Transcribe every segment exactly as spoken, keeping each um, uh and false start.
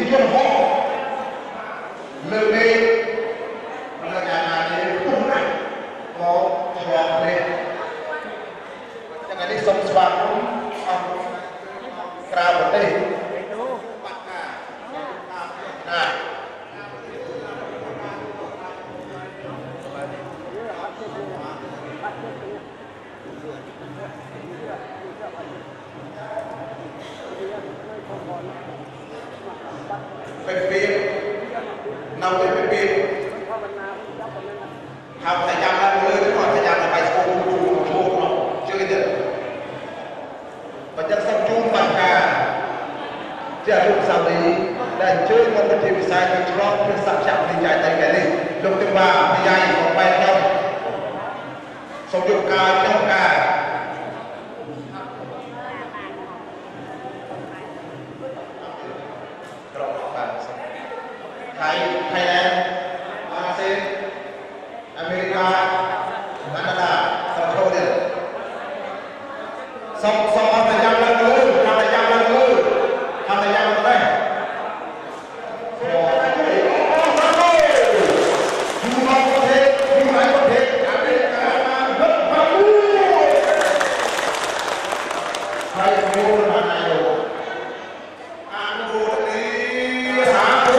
ជនហោលើនេះមិនយ៉ាងណាទេពុះណាស់ក៏ឆ្លងនេះយ៉ាងនេះសូមស្វាគមន៍អស់ក្រៅប្រទេសបាត់ណាណាเป็นปีนำเป็นปีทำพยายามแล้วเลยทุกคนพยายามจะไปโชว์ดูโชว์เนาะเจอเด็ดปัจจัยสังจูปัญญาจะรูปสาวนี้ได้เจอกันเป็นวิสัยเป็นชลอกเป็นสัจจะในใจใจกันนี่ลงถึงว่าพยายามของไปเราสมยุคการเจ้าการไทยไทยแลนด์อาเซียนอเมริกาแคนาดาสหรัฐอเมริกาสองสองพยายามแล้วเลยพยายามแล้วเลยพยายามแล้วเลยโอ้โหอยู่ในประเทศอยู่ในประเทศอเมริกาเฮ้ยมาดูใครรู้มาไหนดูอ่านดูนี่หาดู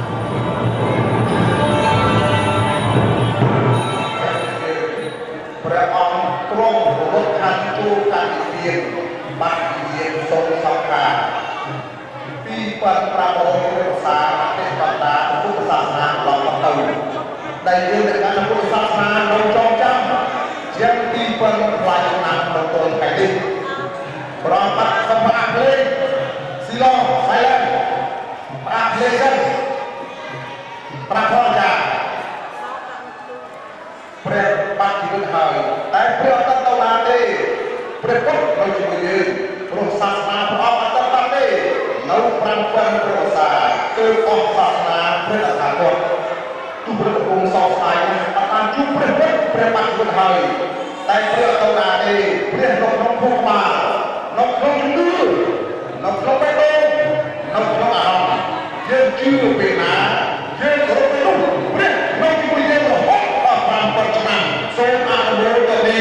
เយើងដែលបានពុទ្ធសាសនានៅចងចាំជាទីប៉ុនខ្លាចណាស់បន្តថ្ងៃនេះប្រងបាត់សម្រាប់លេងស៊ីឡូសៃឡែនប្រាក់លេងសិនប្រាក់ផងចាព្រះបាត់ជីវិតហើយតែព្រះអត់ទៅណាទេព្រះពុទ្ធនៅជាមួយយើងព្រោះសាសនាព្រះអង្គអត់ទៅទេនៅប្រាំពាន់ព្រះវស្សាគឺអស់សាសនាព្រះអនាគតទូព្រះអង្គសោកស្ដាយអត់បានជួបព្រះពុទ្ធព្រះបាត់ជីវិតហើយតែព្រះអត់ទៅណាទេព្រះនៅក្នុងភូមិបាលនៅក្នុងជំនឿនៅក្នុងបេះដូងនៅក្នុងអារម្មណ៍យើងជឿពេលណាយើងរត់ទៅនោះព្រះនៅជាមួយយើងរហូតដល់ប្រាំពាន់ឆ្នាំសូមអនុមោទនា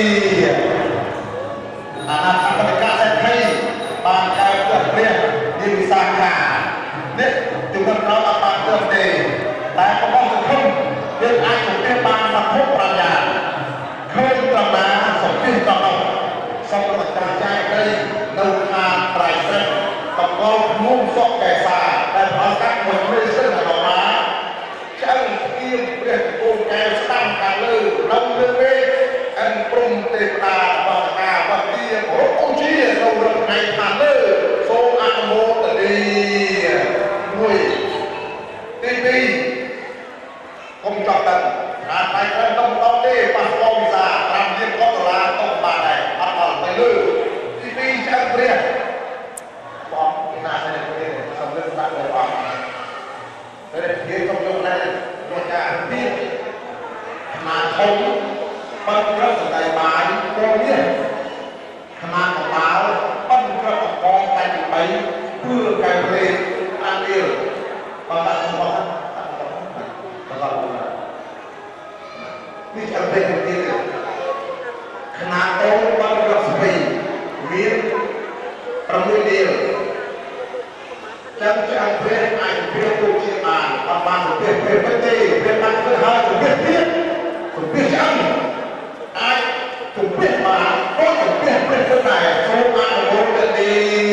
អាណាធិបតេយ្យសេដ្ឋីបានកើតព្រះព្រះនិវិសាខានេះជំនុំក្រោយអត់បានទៅទេតែក៏បងសង្ឃឹមយើងអាចទៅព្រះបានសភពប្រាជ្ញាឃើញត្រង់ណាសុខភាពត្រង់នោះសូមប្រកាសចែកទៅនៅខាងត្រៃសិទ្ធកកលមុំសុកកែសាដែលប្រកាសមួយព្រះសិទ្ធដល់មកឆ្អឹងស្គៀមព្រះគោកែស្ដាំខាងលើនៅលើវេអិនព្រំទេវតាវត្តកាវត្តទារកអូជានៅរកថ្ងៃខាងលើសូមអនុមោទនាមួយទីពីរកុំចប់ដល់អាតែត្រូវទៅដល់ទេប៉ះពោវិសាប្រាំលានកដុល្លារទៅបានដែរអត់ដល់ទៅលើទីពីរឆ្អឹងព្រះបងណាស់តែព្រះសំលើដាក់លើអស់តែគេកុំយកណាលោកចាពីណាធំប៉ុន្តែសម្ដែងបាយពលនេះខមាកបាលប៉ុន្តែកកងតែទីបីគឺកែប្រេអានវាបើដាក់សម្បត្តិដល់នេះចាំពេលទៀតខមាតូនប៉ុន្តែស្វីមានប្រមួយលានចាំចាំព្រះអាចព្រះទូជាបានអត់បានព្រះព្រះទេព្រះបានធ្វើហើយព្រះទៀតព្រះចាំអាចជំនះបានក៏ជំនះព្រះទៅដែរសូមអនុមោទនា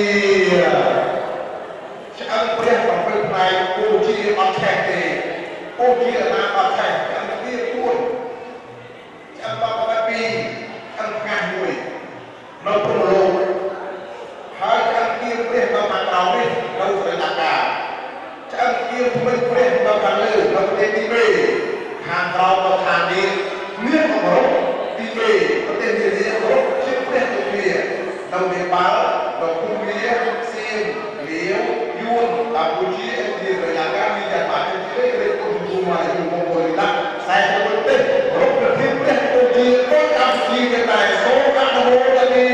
ឆ្អឹងព្រះបំពេញផ្នែកពូជាអត់ឆេះទេពូជាណាអត់ឆេះឆ្អឹងវាពួនឆ្អឹងបបពីរឆ្អឹងផ្កាមួយនៅព្រំលោកហើយឆ្អឹងគៀព្រះនៅខាងក្រោមនេះនៅស្រីតាកាឆ្អឹងគៀថ្មីព្រះនៅខាងលើនៅប្រទេសទីបីខាងក្រោមនៅខាងនេះមានអរទីគេប្រទេសនេះអរជាព្រះទូគ្នានៅនេប៉ាល់នៅភូមាសៀមលាវយួនកម្ពុជាឥណ្ឌារយៈកាលមានយ៉ាងបានជាគេរៀបចំជួមកយូរមកមួយដាក់ខ្សែទៅប្រទេសរកប្រទេសព្រះទូជាក៏កម្ពុជាទាំងដែរសូមអនុមោទនាទី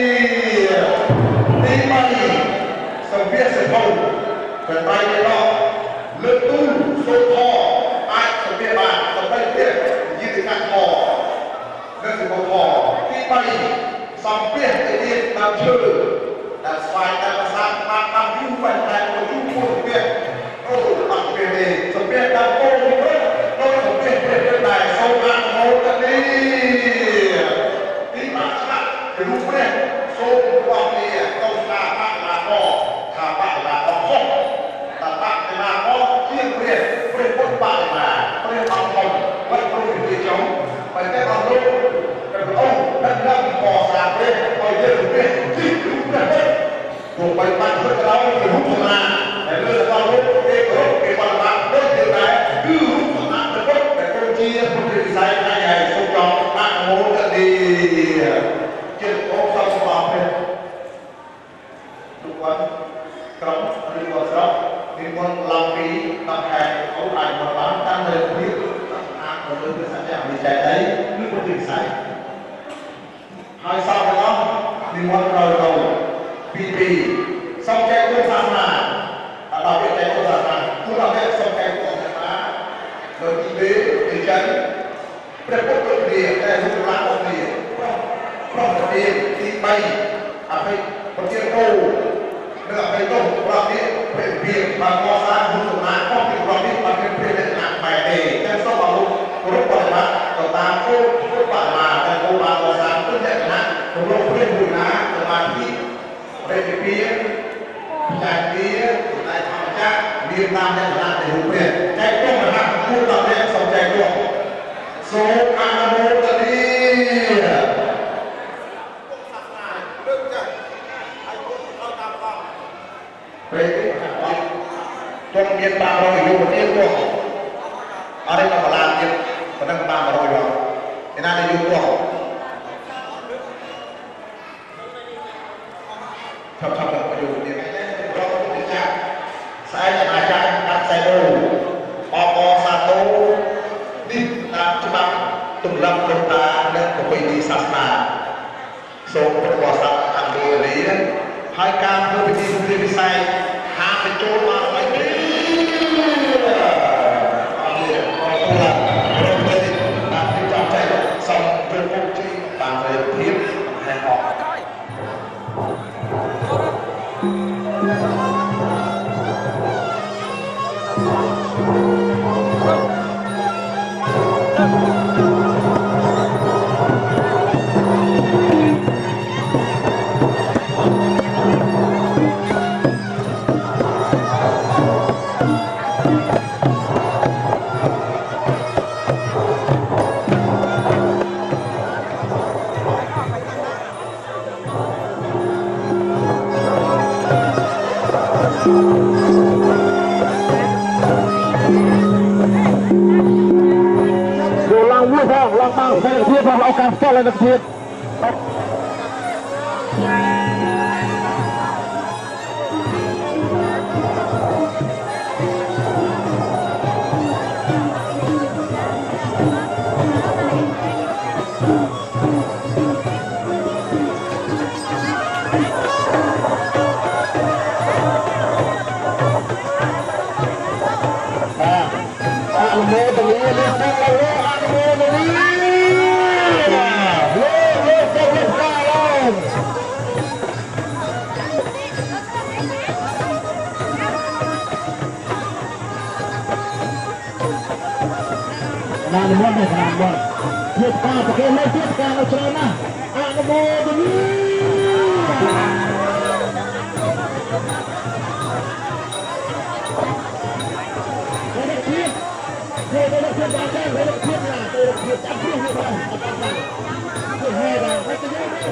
បីសូវៀតសេភៅប្របាយដល់លើកទូសូមខអាចសូវៀតបានសម្រាប់ព្រះយិទ្ធកាត់ខនៅទីបោទីបីសំភារទៅទៀតតាមឈើដែលស្វែងតាមភាសាបានតាមយូរប៉ុន្តែក៏យូរមួយទៀតអូបាក់ពេលនេះសំភារដល់គោលព្រះដោយសំភារព្រះដែរសូមអនុមោទនាទីបាក់ឆ្លាក់ទៅរូបព្រះសូមបងនេះទៅថាបាក់ណាកថាបាក់ណាកខុសថាបាក់ណាកជាព្រះព្រះពុទ្ធបាក់ណាព្រះអង្គធំវត្តព្រំវិជុំប៉ុន្តែអស់លោកព្រះអង្គដឹកនាំកសាងព្រះឲ្យយើងព្រះទីរូបព្រះពុទ្ធទោះបីបានធ្វើក្រោយជារូបសម្មាតែលើរបស់លោកគេគោរពគេបដិបត្តិដូចជាដែរគឺរូបសម្មាព្រះពុទ្ធដែលគង់ជាពុទ្ធវិស័យណាហើយសូមចងអនុមោទនាចិត្តអបសំបងព្រះទុកវត្តក្រុមឬក៏ស្រុកនិមន្តឡើងពីដល់ខែអូនអាចមកបានតាមលើភាពអានទៅលើសច្ចៈវិច័យដីឬពុទ្ធវិស័យហើយសពទាំងអស់និមន្តដល់ទៅពីពីសូមចែកពុទ្ធសាសនាដល់វិច័យពុទ្ធសាសនាទូដល់តែសូមចែកពុទ្ធសាសនាដោយទីបីទីចិនព្រះពុទ្ធគ្រាតែរូបឡើងអស់គ្នាប្រពៃទីបីអភិប្រទានគោនៅអភិទុប្រតិព្រះវិហារបានកសាងពុទ្ធសាសនាខុសពីប្រតិបត្តិព្រះរតនបែបទេតែសូមអរគុណគ្រប់បរិបត្តិទៅតាមគោលពុទ្ធបរិមាដែលគោលបានកសាងពុទ្ធរតនគោរពព្រះបុណាសមាធិព្រះវិហារចាច់វាតែធម្មចាមានតាមលក្ខណៈនៃរូបព្រះចែកទុំរហ័សគួរដល់ព្រះសំចែកនោះពីសាសនាសូមព្រះបរិស័ទអនុមោទនាហើយការធ្វើពិធីសង្គ្រាមពិស័យហាមបញ្ចូលបានអ្វីទេអរគុណអរគុណរំលែកតាមទីចំចៃសូមព្រះពុទ្ធជ័យបានរៀបភាពហើយអរភាពរបស់ឱកាសផ្ទាល់នៅភាពណានិមន្តនេះណាបងជាការប្រកេននេះជាការអត់ច្រើនណាស់អនុមោទនានេះជានេះនេះជាការតែនេះជាណាទៅជាចាប់នេះនេះបងទៅហេតុតែទៅ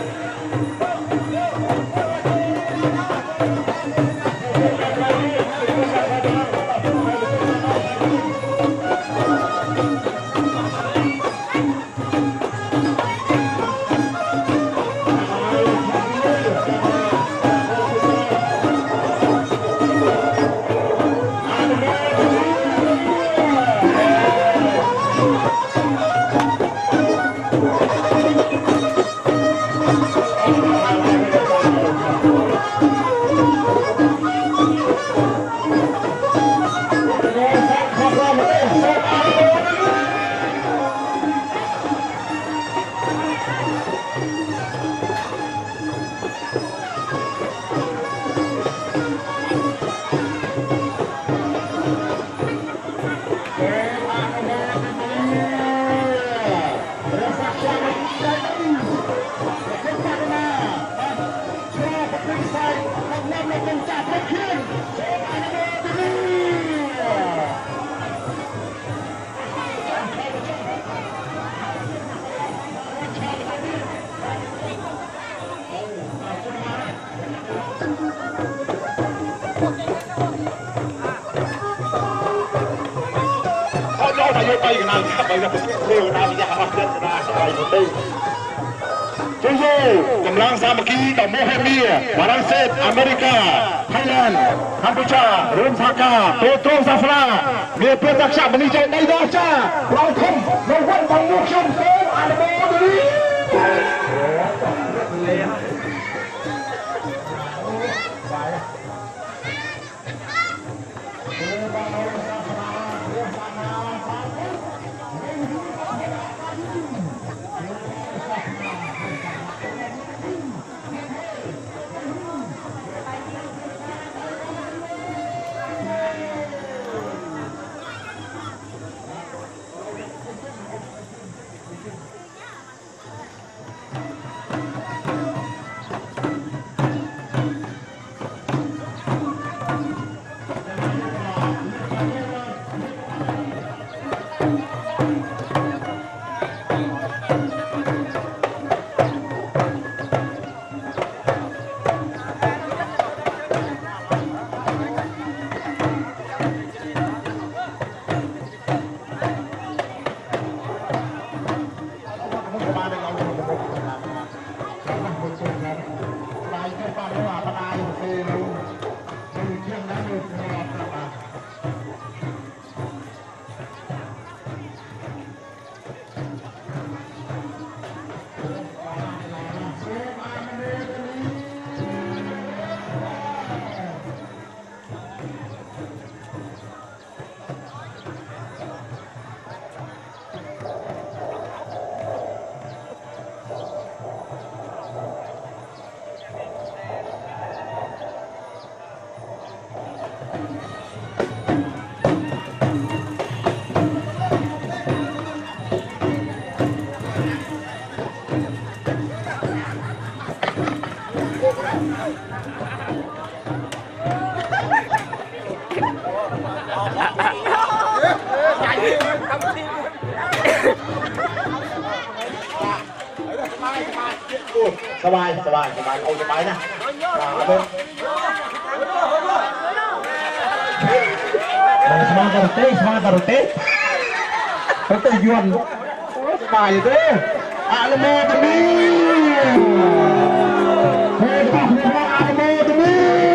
ไปกันนะไปกันเร็วนะอย่ามาเกิดนะไปหมดเลยจูจูกำลังสามัคคีกับโมเฮเมียฝรั่งเศสอเมริกาไทยแลนด์กัมพูชาเริ่มสักการโตโตซาฟราเมียเพื่อนรักษาบันิจในดอจ้าเราคมเราวันบังมุกชมโตอันโมดีสบายสบายสบายเอาสบายนะสบายการเตะสบายการเตะเขาเตะยวนสบายเตะอาลโมตมีเฮ้ยป้าอาลโมตมี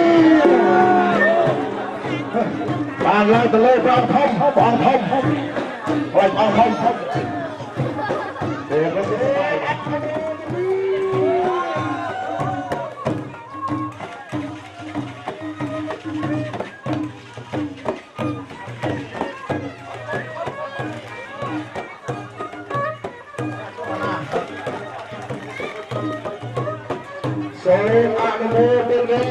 บางเลยตะเลยบางทอมบางทอมบางทอมเดี๋ยวก็จะไปโซอาโมเตมี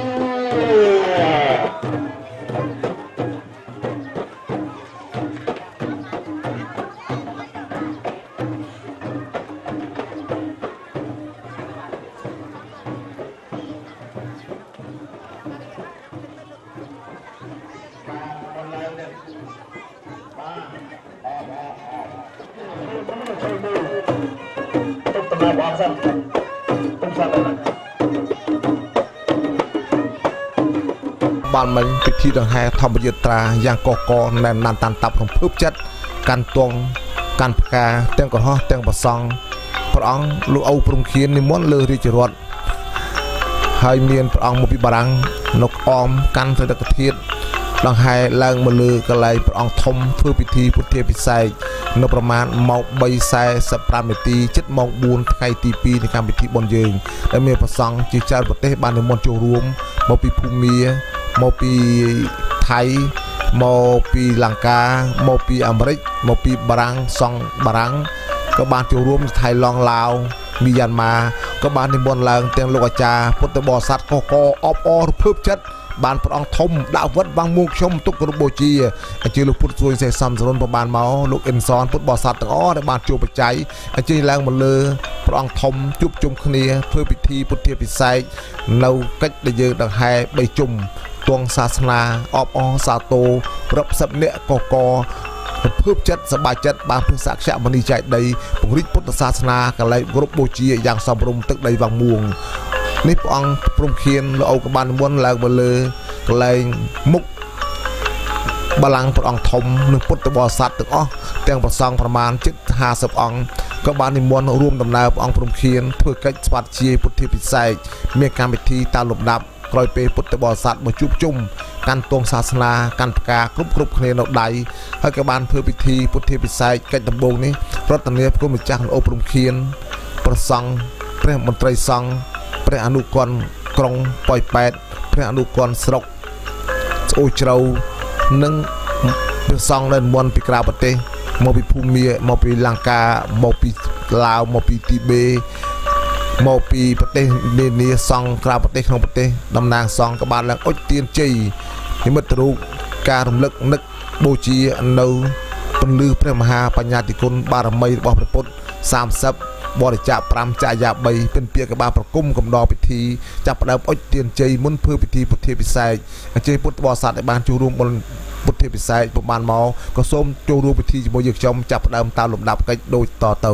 บ้านมันพิธีดังแห่ธรรมยุตราอย่างกอกอในนันตันตับของพืบจัดการตวงการกาเตียงกระห้อเตียงประซองพระองค์ลูกเอาปรุงเขียนนิมนต์เลือริจรวดให้เมียนพระองค์มุปิบารังนกอมกันเสด็จเทียดดังแห่แรงมือลือกระไรพระองค์ทมเพื่อพิธีพุทธพิสัยนประมาณเมาใบไซสปรามตีจิตมองบูนไก่ตีปีในการพิธีบนยืนและเมียประซองจีจารประเทศบ้านในมณฑลรวมมาปีภูมิมาปีไทยมาปีลังกามาปีอเมริกมาปีบารังซองบารังก็บ้านที่รวมไทยลองลาวมียันมาก็บ้านในมณฑลเตียงโลกาจาพุทธบริษัทกกออบอเพิ่มชัดบ้านพระองค์ทมดาววัดบางมุกชมตุกระโบจีอาจารย์ลูกพุทธสวยเสซัมสรุนประบาลเมาลูกเอ็นซอนพุทธบริษัทต่างอ้อในบ้านจูบใจอาจารย์แรงมันเลยพระองค์ทมจุบจุมคเนียเพื่อพิธีพุทธพิสัยเรากัดได้เยอะดังไฮใบจุ่มตวงศาสนาออบอสาโตรับสับเนะกกอเพิ่มจัดสบายจัดบางพิสักษะมณีใจใดปกริพุทธศาสนากันเลยกรบโบจีอย่างสมรมตึกใดบางม่วงนี่พระองค์ปรุงเคียนเราเอากระบาลม้วนแรงมาเลยก็เลยมุกบาลังพระองค์ทมหนึ่งพุทธบริษัทตึกอ้อเตียงประซองประมาณจิตห้าสิบองก็บาลนิมนต์รวมดำเนินพระองค์ปรุงเคียนเพื่อกิจสวัสดิ์พุทธพิสัยมีการพิธีตามลำดับกลอยเปพุทธบริษัทมาจุบจุ่มการตวงศาสนาการประกาศกรุบกรุบเคลียนอดใดให้กระบาลเพื่อพิธีพุทธพิสัยกิจตำบงนี้รัตเนียพระมิจฉาโอปรุงเคียนประซองพระมนตรีซองพระอนุกรกรงปล่อยแปดพระอนุกรสรกโอเจานึ่งเพื่อซองเล่นมวนปีกราประเทศมอปีภูมิมอปีลังกามอปีลาวมอปีทิเบมอปีประเทศเนเนียซองกราประเทศของประเทศดำนางซองกบาลแรงอดเตียนจีนิมิตรูการรำลึกนึกโบจีอันนูปนลือพระมหาปัญญาติคุณบารมีบอกพระพุทธสามสับบริจาคปรามจ่ายาใบเป็นเปียกบาประกุมกำดอพิธีจับประดับอดเตียนจีมุนเพื่อพิธีพุทธพิสัยเจพุทธบริษัทในบ้านจูรุมบนพุทธพิสัยประมาณมอก็ส้มจูรุพิธีโมยกชมจับประดับตามลำดับกันโดยต่อเต่า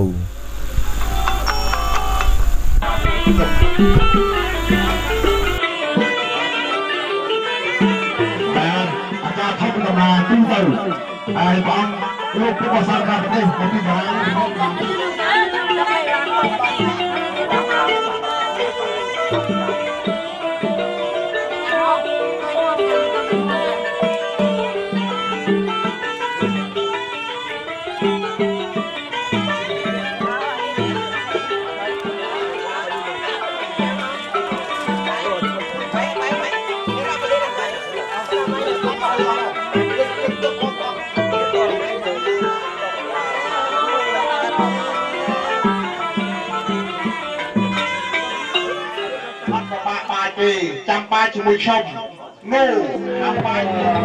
อาจารย์ทำตำราขึ้นเต่าไอ้บ้องลูกผู้ประสานการประเทศคนที่มาจำปาจมูกชมงูจำปา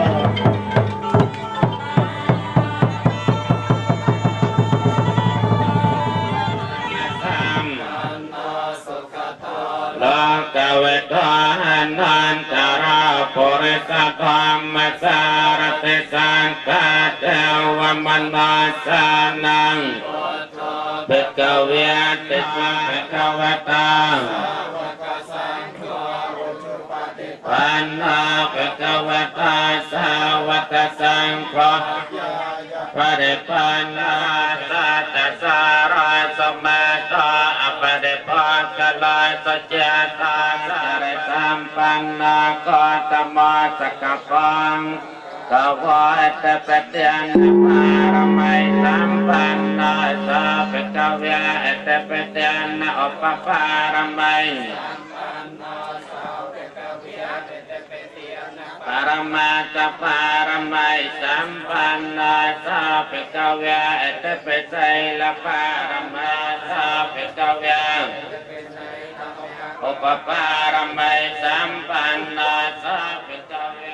ลากเวทานนันตราปุริสธรรมสารติสังกัดเทวมนาสานังเบกเวียนติสังเบกวตาปันนาเบกวตาสาวัตสังโฆปริปันนาสัตสารสมัตตาอปริปันกลายสัจตาสารสัมปันนาโกตมะสกปังกวาตปเตียนปารมัยสัมปันนาสาเปกเวียตปเตียนอุปปารมัยปารมาตปารมัยสัมปันนาสาเปกเวียตปไสลปารมาสาเปกเวียอุปปารมัยสัมปันนาสาเปกเวีย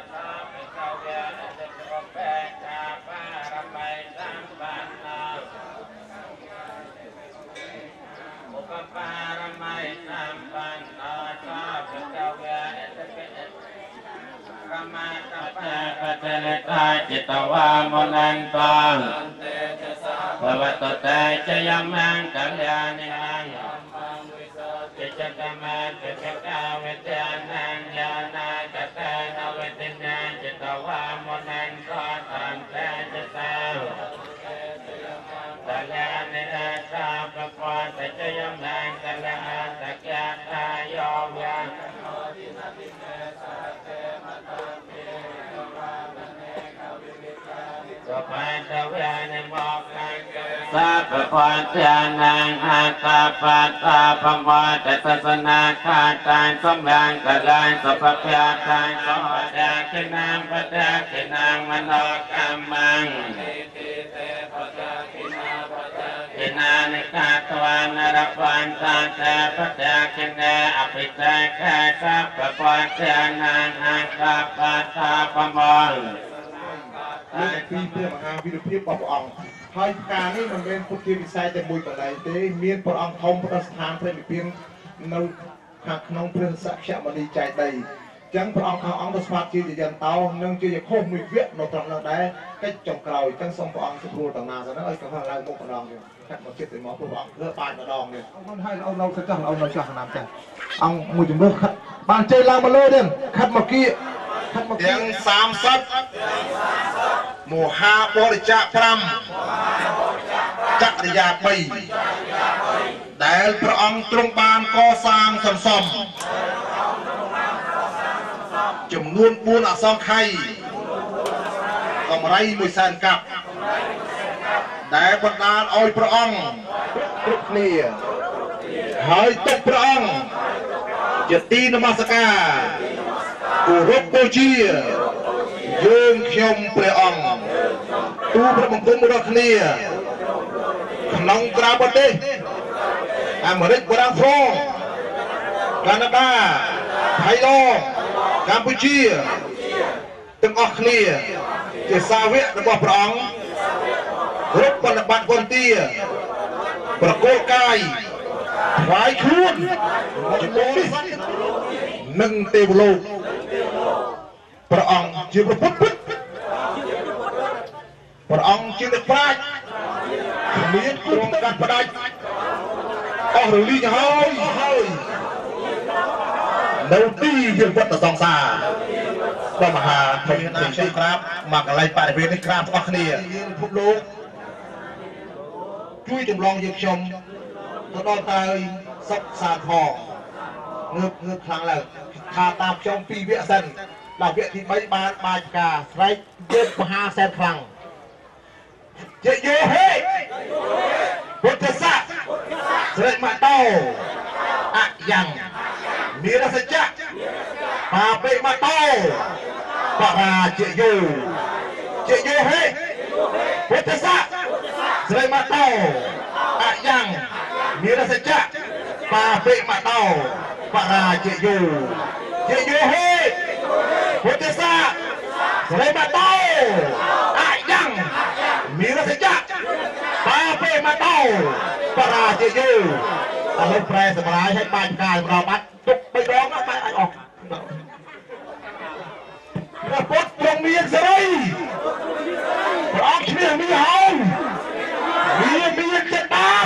ปารมัยสัมปันนาสาเปกเวียตปรมาตปะปัจเจตาจิตวามนันตังภวตุเตชยมังกัลยาณิหังจิจตมะเปกกาเวทยานังญาณาจเตนะเวทิญาจิตวามนันตังตันเตจสากัลยาณิอาสาปะปะเตชยมังกัลยาสักยะตาโยเวสัพพะทวานิโมกขังสัพพะทานังอาตาปัสสะภะมะเตตัสนาคาตังสมังกะลังสัพพะพยาตังสหดาคินังปัจจคินังมโนกัมมังคินานิกาตวานรปันตังเตปัจจคิเนอภิเตแค่สัพพะทานังอาตาปัสสะภะมะนี่คือเพื่อมหาวิทยาลัยปองให้การนี้มันเป็นพุทธวิสัยแต่บุญอะไรเต้เมียนพระองค์ทมพระสถานเพื่อนเพียงในขักน้องเพื่อนสักเชมันดีใจได้จังพระองค์เขาองค์สมาธิจะยันเตาเนื่องจากโคมมีเวียนตรงนั้นได้ก็จงกล่าวจังทรงพระองค์สุภุต่างนาซะนะไอ้กับพระราชมุขดองเนี่ยขัดมาคิดถึงหมอพระองค์เลือกปานกระดองเนี่ยเอาให้เอาเราสักจังเอาเราจังน้ำจังเอามือจุ่มเลือกขัดปานใจลางมาเลยเด่นขัดมากี้ขัดมากี้ยังสามสัตโมหะบริจาคพรำจักรยาปีแต่พระองค์ตรงบานก่อสร้างสมสมจำนวนปูนอักษรไข่กำไรมวยแสนกับแต่บรรดาเอาพระองค์ทุกนี่หายตกพระองค์จะตีนมัสการกูรบโบจียืนขยมพระองค์ตูพระมงคลมุขนี่ขนมกราบเดอเมริกบรังฟงแคนาดาไทยลาวกัมพูชีตึงออกนี่จะสาวิระบบพระองค์รบปฏิบัติคนเตี้ยประโกกายไว้ครุนจะโมดิหนึ่งเตวโลพระองค์ชื่อพระพุทธพระองค์ชื่อเด็กพระมีนกรมการประดับออกหรือลีเฮาเฮาเดาตียังวัดตะซองซาพระมหาพระนามชื่อครับมักอะไรปฏิเวณในครับออกนี่พุทธโลกช่วยจำลองยืนชมตลอดตายสักสาทองเงือกเงือกครั้งแล้วทาตามชมปีเวียสันดาวเวียที่ใบบานบานกาไรเย็บมหาแสนครั้งเจโยเฮพุทธศักดิ์เสด็จมาเต้าอะยังมีรัศจักรปาเปมาเต้าปาราเจโยเจโยเฮพุทธศักดิ์เสด็จมาเต้าอะยังมีรัศจักรปาเปมาเต้าปาราเจโยเจโยเฮพุทธศักดิ์เสด็จมาเต้าอะยังมีรัศจักรปาเปมาเต้าปาราเจโยอารมณ์แปรสบายให้ปานกายเราบัดตุกไปร้องไปออกพระพุทธทรงมีอย่างไรพระองค์เชื่อมีเฮามีมีอย่างจะตาย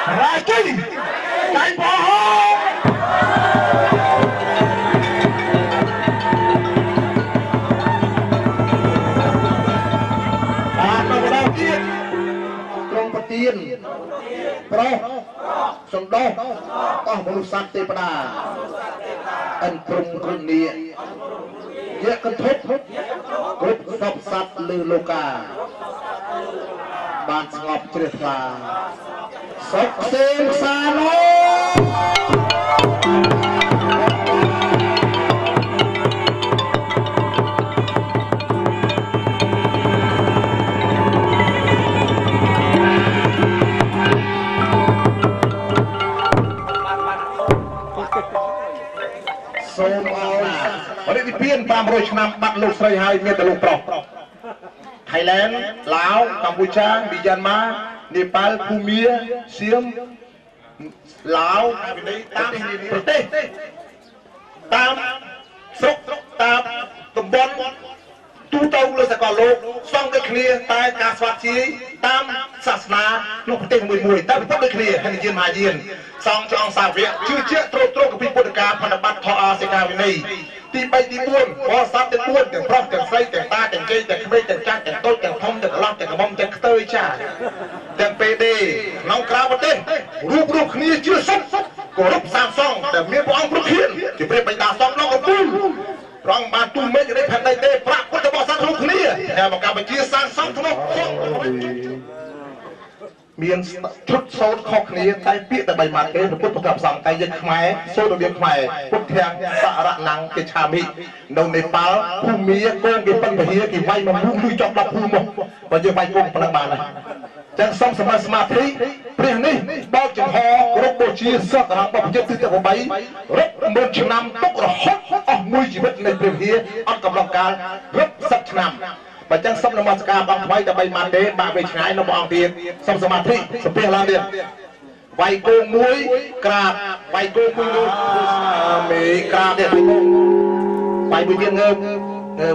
Lại kinh Cánh bó Bạn đồng đầu tiên Trong bật tiên Pro Xong đô Có một lúc sát tê bà đà Ấn trung rừng địa Dễ cân thúc Cúp sọc sát lư lô ca Bạn ngọp triệt là Sọc xem xa lô Xôn ôi Ở đây thì biên ba mươi năm bắt lục xây hai miền tờ lục trọc Thái Lan, Lào, Campuchia, Myanmar, Nepal, Phumia, Siam, Lào, Tam, Protest, Tam, Sốc, Tam, Tùm Bon, Tu Tâu là sẽ có lục, xong cái kia, tai ca soát chi, Tam, Sasna, lục tên mùi mùi, ta bị tốt cái kia, hành diên mà diên, xong cho ông xà viện, chưa chết trô trô của bị bột ca, phần bắt thọ a sẽ ca vì này. Tí bay tí buôn, có sát tí buôn, tiếng prop, tiếng xây, tiếng ta, tiếng cây, tiếng khmê, tiếng chát, tiếng tốt, tiếng thông, tiếng lọc, tiếng mông, tiếng tơi chả tiếng pê đê, nông krao bật tên rụp rụp khní chưa sốc cổ rụp sang song, để miếng của ông rụp hiên chỉ phải bày đá song nó có bùn rong bàn tù mê cái đấy phép đầy tê, prap có thể bỏ sang rụp khní theo một cả bài chia sang song thú nông miền chút sâu khóc khní, tay biết tại bày mặt cái rồi bút gặp rằng tay dân khmái, sôi đồ điệp khmái, bút thang, xạ rạ năng, cái trà mị đầu Nepal, khu mía, con cái phân hía, cái vay mà mũ nuôi chọc đọc khu một và giờ vay cùng phần bàn này chẳng xong sớm mà smart thấy riêng này bao chừng ho rốt bộ chia sơ cả hàng bọc chân tư tưởng của bấy rốt một chừng năm tốc là hot ở mùi chỉ biết này riêng hía ăn cầm lòng ca rốt sắp chừng năm và chẳng xong là mà ska bằng vay đã bay màn đế bà về trái nó bỏ tiền xong sớm mà thấy sớm bia lan tiền vay cô muối cà vay cô muối ngô mì cà để vay cô vay mùi viên ngơ ngơ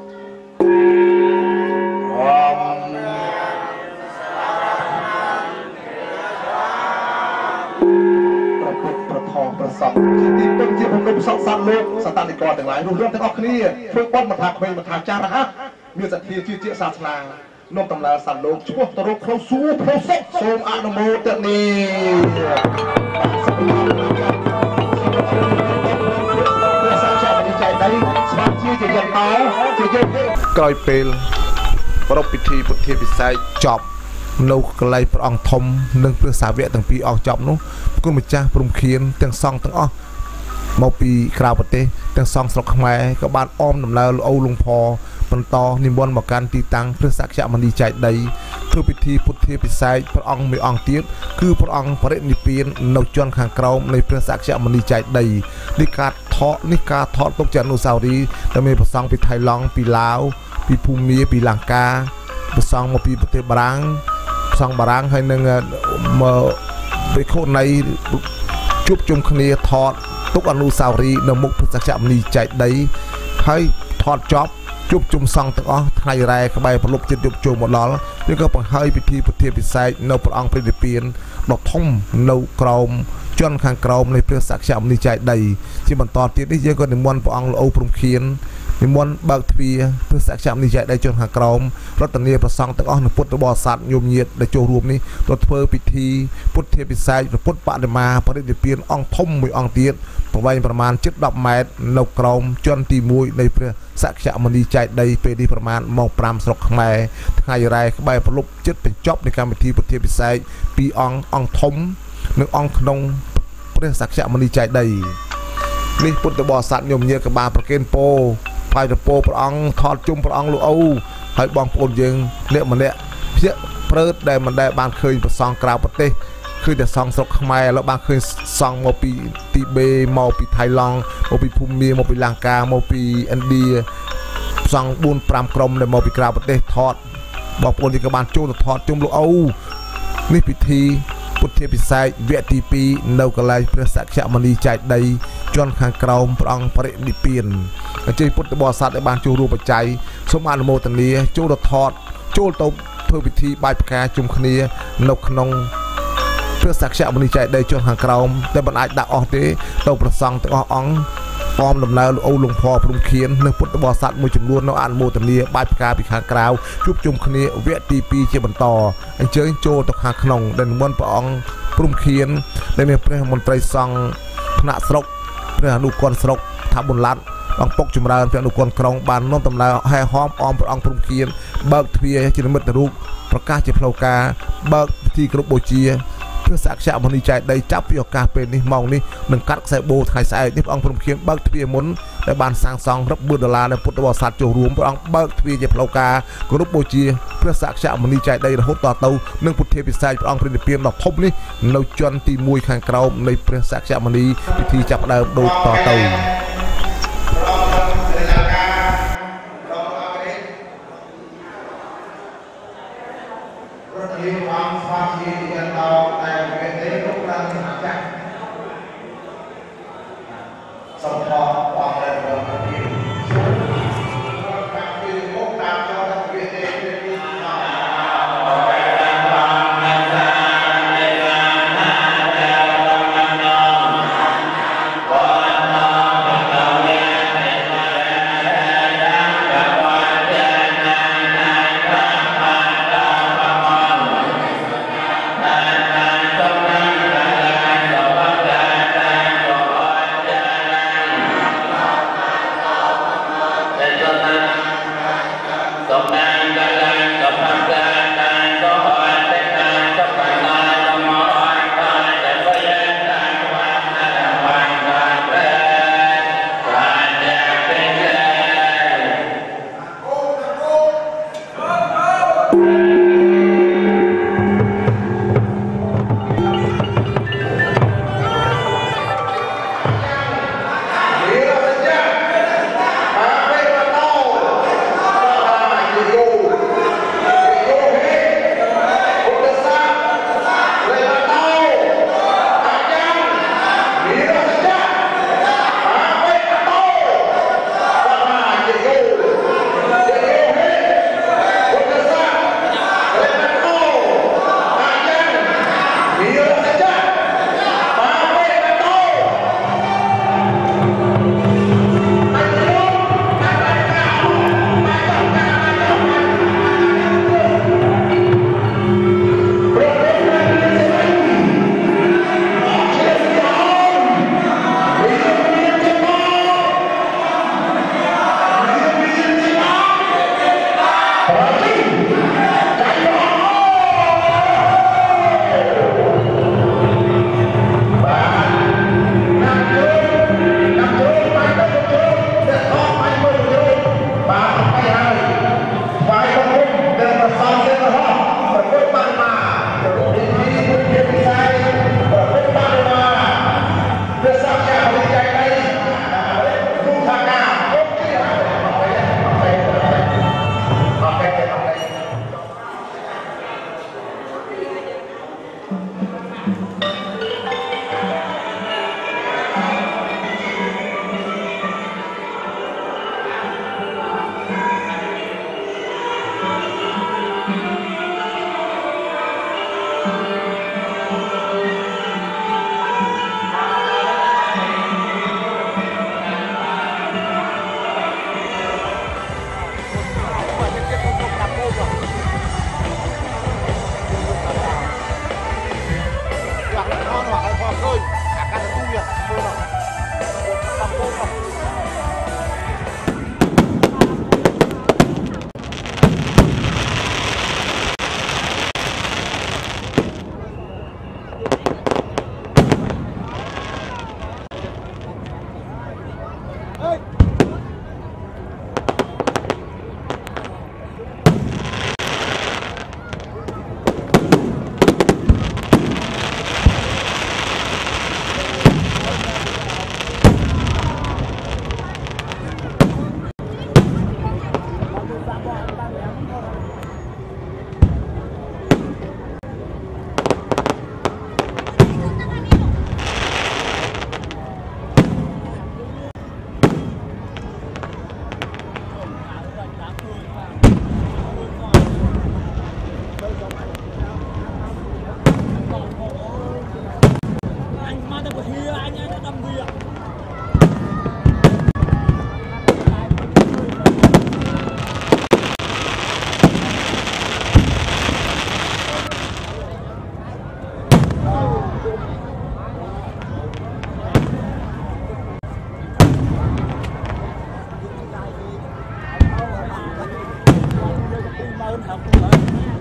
ประสบที่เป็นที่ผมรู้สักสันโลกสถานีกรต่างหลายรู้เรื่องทั้งออกนี่เพื่อป้อนมาทางเพลงมาทางจาระฮะมีสัตว์ที่ชื่อเจ้าศาสนานมตำราสันโลกชั่วตรุเขาสู้โพสต์โสมอนุโมทนีเพื่อสร้างชาติดีใจได้สมาธิจะยังเมาจะยังกลายเป็นประพิธีพุทธิพิสัยจบនៅកន្លែងព្រះអង្គធំនិងព្រះសាវកទាំងពីរអស់ចប់នោះគុណម្ចាស់ព្រំខៀនទាំងសង្ឃទាំងអស់មកពីក្រៅប្រទេសទាំងសង្ឃស្រុកខ្មែរក៏បានអមដំណើរលោកអូលងផបន្តនិមន្តមកកាន់ទីតាំងព្រះសក្យមុនីចែកដីធ្វើពិធីពុទ្ធាពិសេសព្រះអង្គមួយអង្គទៀតគឺព្រះអង្គបរិនិព្វាននៅជាន់ខាងក្រោមនៃព្រះសក្យមុនីចែកដីនេះការថតនេះការថតទុកជាអនុស្សាវរីយ៍ដែលមានប្រសង់ពីថៃឡង់ពីឡាវពីភូមាពីលង្កាប្រសង់មកពីប្រទេសបារាំងសង់បារាំងហើយនឹងមកវិខុនៃជួបជុំគ្នាថតទុកអនុស្សាវរីយ៍នៅមុខព្រះសក្យមុនីចែកដីហើយថតចប់ជួបជុំសង្ឃទាំងអស់ថ្ងៃរ៉ែក្បែរប្រលប់ចិត្តយកចូលមកដល់វាក៏បង្ហើយពិធីពុទ្ធាពិសេសនៅព្រះអង្គព្រះនិព្វានដ៏ធំនៅក្រោមជាន់ខាងក្រោមនៃព្រះសក្យមុនីចែកដីជាបន្តទៀតនេះយើងក៏និមន្តព្រះអង្គលោកអូព្រំខៀននិមន្តបើកទ្វារព្រះសក្យមុនីចែកដីជាន់ខាងក្រោមរតនាប្រសង់ទាំងអស់នៅពុទ្ធបរិស័ទញោមញាតដែលចូលរួមនេះទៅធ្វើពិធីពុទ្ធាពិសេសព្រះពុទ្ធបដិមាបរិនិព្វានអង្គធំមួយអង្គទៀតប្រវែងប្រមាណជិតដប់ម៉ែត្រនៅក្រោមជាន់ទីមួយនៃព្រះសក្យមុនីចែកដីពេលនេះប្រមាណម៉ោងប្រាំស្រុកខ្មែរថ្ងៃរ៉ែក្បែរប្រលប់ជិតបញ្ចប់នៃកម្មវិធីពុទ្ធាពិសេសពីរអង្គអង្គធំនិងអង្គក្នុងព្រះសក្យមុនីចែកដីនេះពុទ្ធបរិស័ទញោមញាតក៏បានប្រគេនពរបាយទៅពោព្រះអង្គថតជុំព្រះអង្គលោកអូហើយបងប្អូនយើងអ្នកម្នាក់ភ្ញាក់ព្រឺតដែលមិនដែលបានឃើញព្រះសង្ឃក្រៅប្រទេសឃើញតែសង្ឃស្រុកខ្មែរแล้วបានឃើញសង្ឃមកពីទីបេមកពីថៃឡង់មកពីភូមាមកពីលង្កាមកពីឥណ្ឌាសង្ឃបួនប្រាំក្រុមដែលមកពីក្រៅប្រទេសថតបងប្អូនយើងក៏បានចូលទៅថតជុំលោកអូនេះពិធីពុទ្ធាពិសេសវគ្គទីពីរនៅកន្លែងព្រះសក្យមុនីចែកដីជាន់ខាងក្រោមព្រះអង្គបរិនិព្វានអញ្ជើញពុទ្ធបរិស័ទដែលបានចូលរួមបច្ច័យសូមអនុមោទនាចូលទៅថតចូលទៅធ្វើពិធីបាយផ្កាជុំគ្នានៅក្នុងเพื่อสักษะมณีใจได้จนห่างกราวแต่บรรดาดักออกเตะเราประสังตัวอ่องปอมลำลายเอาลงพอพรุ่งเขียนในพุทธบริษัทมวยจำนวนน้องอันโมตันเนียบายพิการพิการกราวจุบจุ่มคณีเวทีปีเจบันต่ออันเจอโจตกหางขนมเดินมวนปองพรุ่งเขียนได้มีพระมนตรีสังพระสรกพระนุกรสรกทับบุญรัตบางปกจุมรานพระนุกรกรองบานน้องตำลายให้หอมออมพระองค์พรุ่งเขียนเบิกเทียจินมิตรรูปประกาศเจ็บเพลากาเบิกที่กรุบโบเชียเพื่อสักษะมณีใจได้จับพิอกาเป็นนี่มองนี่หนึ่งกัดใส่โบไทยใส่นี่พระองค์พรุ่งเขียนเบิกเทียมุนในบานสร้างซองรับบุญดาราในพุทธบริษัทโจรวมพระองค์เบิกเทียเจ็บเพลากากรุบโบเชียเพื่อสักษะมณีใจได้ระหุต่อเตาหนึ่งพุทธเทพิสัยพระองค์เป็นเพียงดอกทบนี่เราจนตีมวยข้างกราวในเพื่อสักษะมณีพิธีจับดาวโดยต่อเตาเ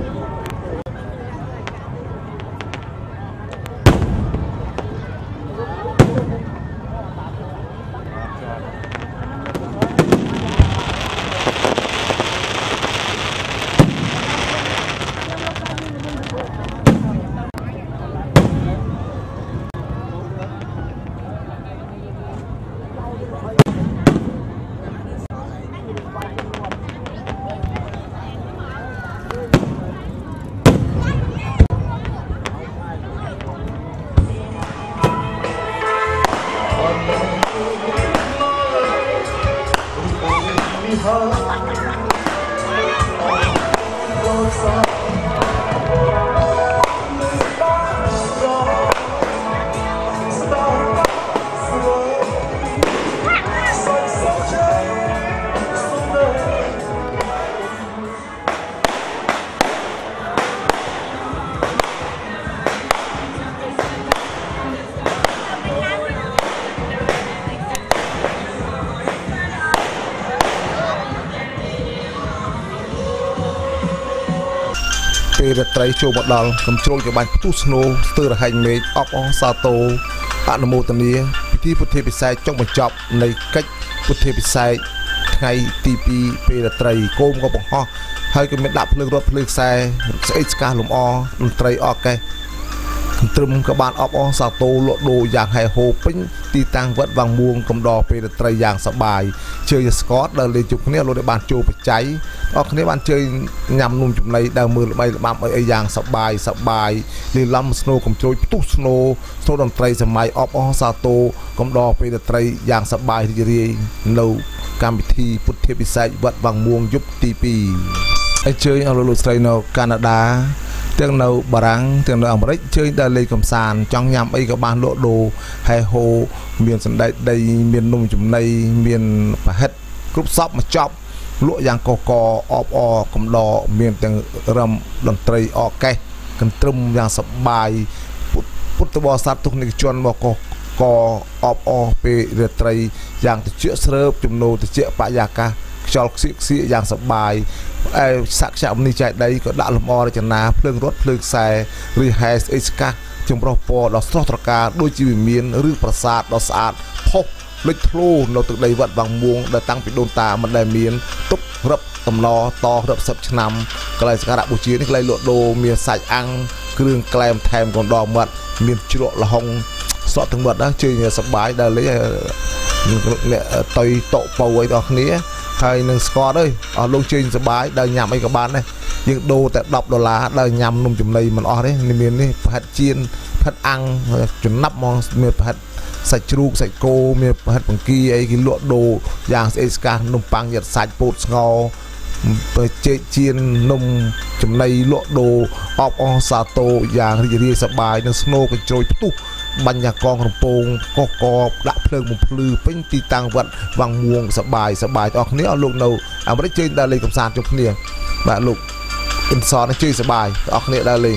ពេលរាត្រីចូលមកដល់កំជ្រោលជាបាញ់ផ្ទុះស្នូស្ទើររហែងមេឃអបអរសាទរអនុមោទនាពិធីពុទ្ធិពិសេសចុងបញ្ចប់នៃកិច្ចពុទ្ធិពិសេសថ្ងៃទីពីរពេលរាត្រីគោមក៏បង្ហោះហើយក៏មានដាក់ភ្លើងរត់ភ្លើងខ្សែស្អេកស្កះលំអតន្ត្រីអកេសត្រឹមក៏បានអបអរសាទរលក់ដូរយ៉ាងហែហូរពេញទីតាំងវត្តវាំងមួងកំដរពេលរាត្រីយ៉ាងសប្បាយជើញស្កតដែលលេងជួបគ្នាលោកได้បានចូលបច្ច័យអរគ្នាបានជើញញ៉ាំនំចំណីដើរមើលល្បីល្បាំអីអីយ៉ាងសប្បាយសប្បាយលីឡំស្នូកំជ្រោយផ្ទុះស្នូស្នូតន្ត្រីសម័យអបអរសាទរកំដរពេលរាត្រីយ៉ាងសប្បាយរីករាយនៅកម្មវិធីពុទ្ធិពិសេសវត្តវាំងមួងយប់ទីពីរអញ្ជើញអរលោកស្រីនៅកាណាដាទាំងនៅបារាំងទាំងនៅអាមេរិកជើញដើរលេងកំសាន្តចង់ញ៉ាំអីក៏បានលក់ដូរហែហូមានសណ្ដែកដីមាននំចំណីមានប្រហិតគ្រប់សពមកចប់លក់យ៉ាងកកអបអកំដរមានទាំងរំតន្ត្រីអកេសកន្ទ្រឹមយ៉ាងសប្បាយពុទ្ធបរិស័ទទុកនិកជនមកកកអបអពេលរាត្រីយ៉ាងត្រជាក់ស្រើបចំណូលត្រជាក់បរិយាកាសខ្យល់ខ្សៀកខ្សៀកយ៉ាងសប្បាយឯសក្យមនីចែកដីក៏ដាក់លំអររចនាភ្លើងរត់ភ្លើងខ្សែឬហែស្អេកស្កះចម្រុះពណ៌ដ៏ស្រស់ត្រកាលដូចជាវិមានឬប្រាសាទដ៏ស្អាតផុសលេចធ្លោនៅទឹកដីវត្តវាំងមួងដែលតាំងពីដូនតាមិនដែលមានទុករឹបតំណតរឹបសិបឆ្នាំកន្លែងសក្ការៈបូជានេះកន្លែងលក់ដូរមានសាច់អាំងគ្រឿងក្លែមថែមកណ្ដោមាត់មានជ្រក់លហុងសក់ទាំងមាត់ណាជើញសប្បាយដល់លេអ្នកតុយតពោអីដល់គ្នាហើយនឹងស្កតអើយអស់លោកជើញសបាយដើរញ៉ាំអីក៏បានដែរយើងដូរតែដប់ដុល្លារដើរញ៉ាំនំចំណីមិនអស់ទេមាននេះប្រហិតជៀនប្រហិតអាំងចំណាប់ហ្មងមានប្រហិតសាច់ជ្រូកសាច់គោមានប្រហិតបង្គាអីគេលក់ដូរយ៉ាងស្អេកស្កះនំប៉័ងយ៉ាត់សាច់ពោតស្ងោទៅជែកជៀននំចំណីលក់ដូរអបអរសាទរយ៉ាងរីករាយសប្បាយនឹងស្នូកញ្ជ្រោយផ្ទុះបាញ់យ៉ាកងរំពងកកកដាក់ភ្លើងបំភ្លឺពេញទីតាំងវត្តវាំងមួងសប្បាយសប្បាយអស់គ្នាអស់លោកនៅអាមេរិកជើញដើរលេងកំសាន្តជុំគ្នាបាទលោកអ៊ិនសនជើញសប្បាយអស់គ្នាដើរលេង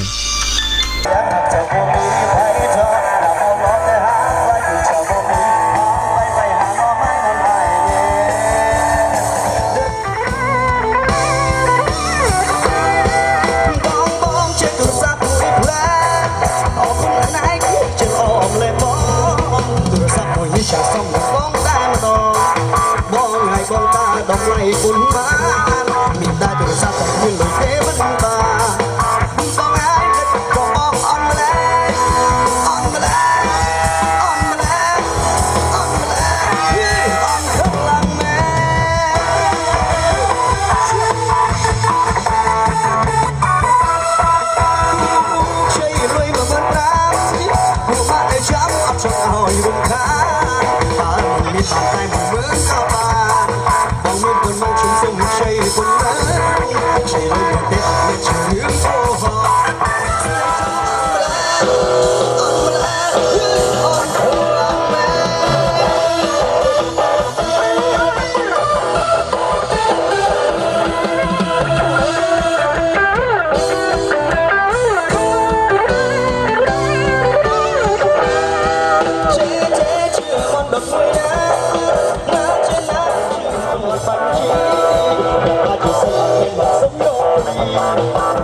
Hãy subscribe cho kênh Ghiền Mì Gõ để không bỏ lỡ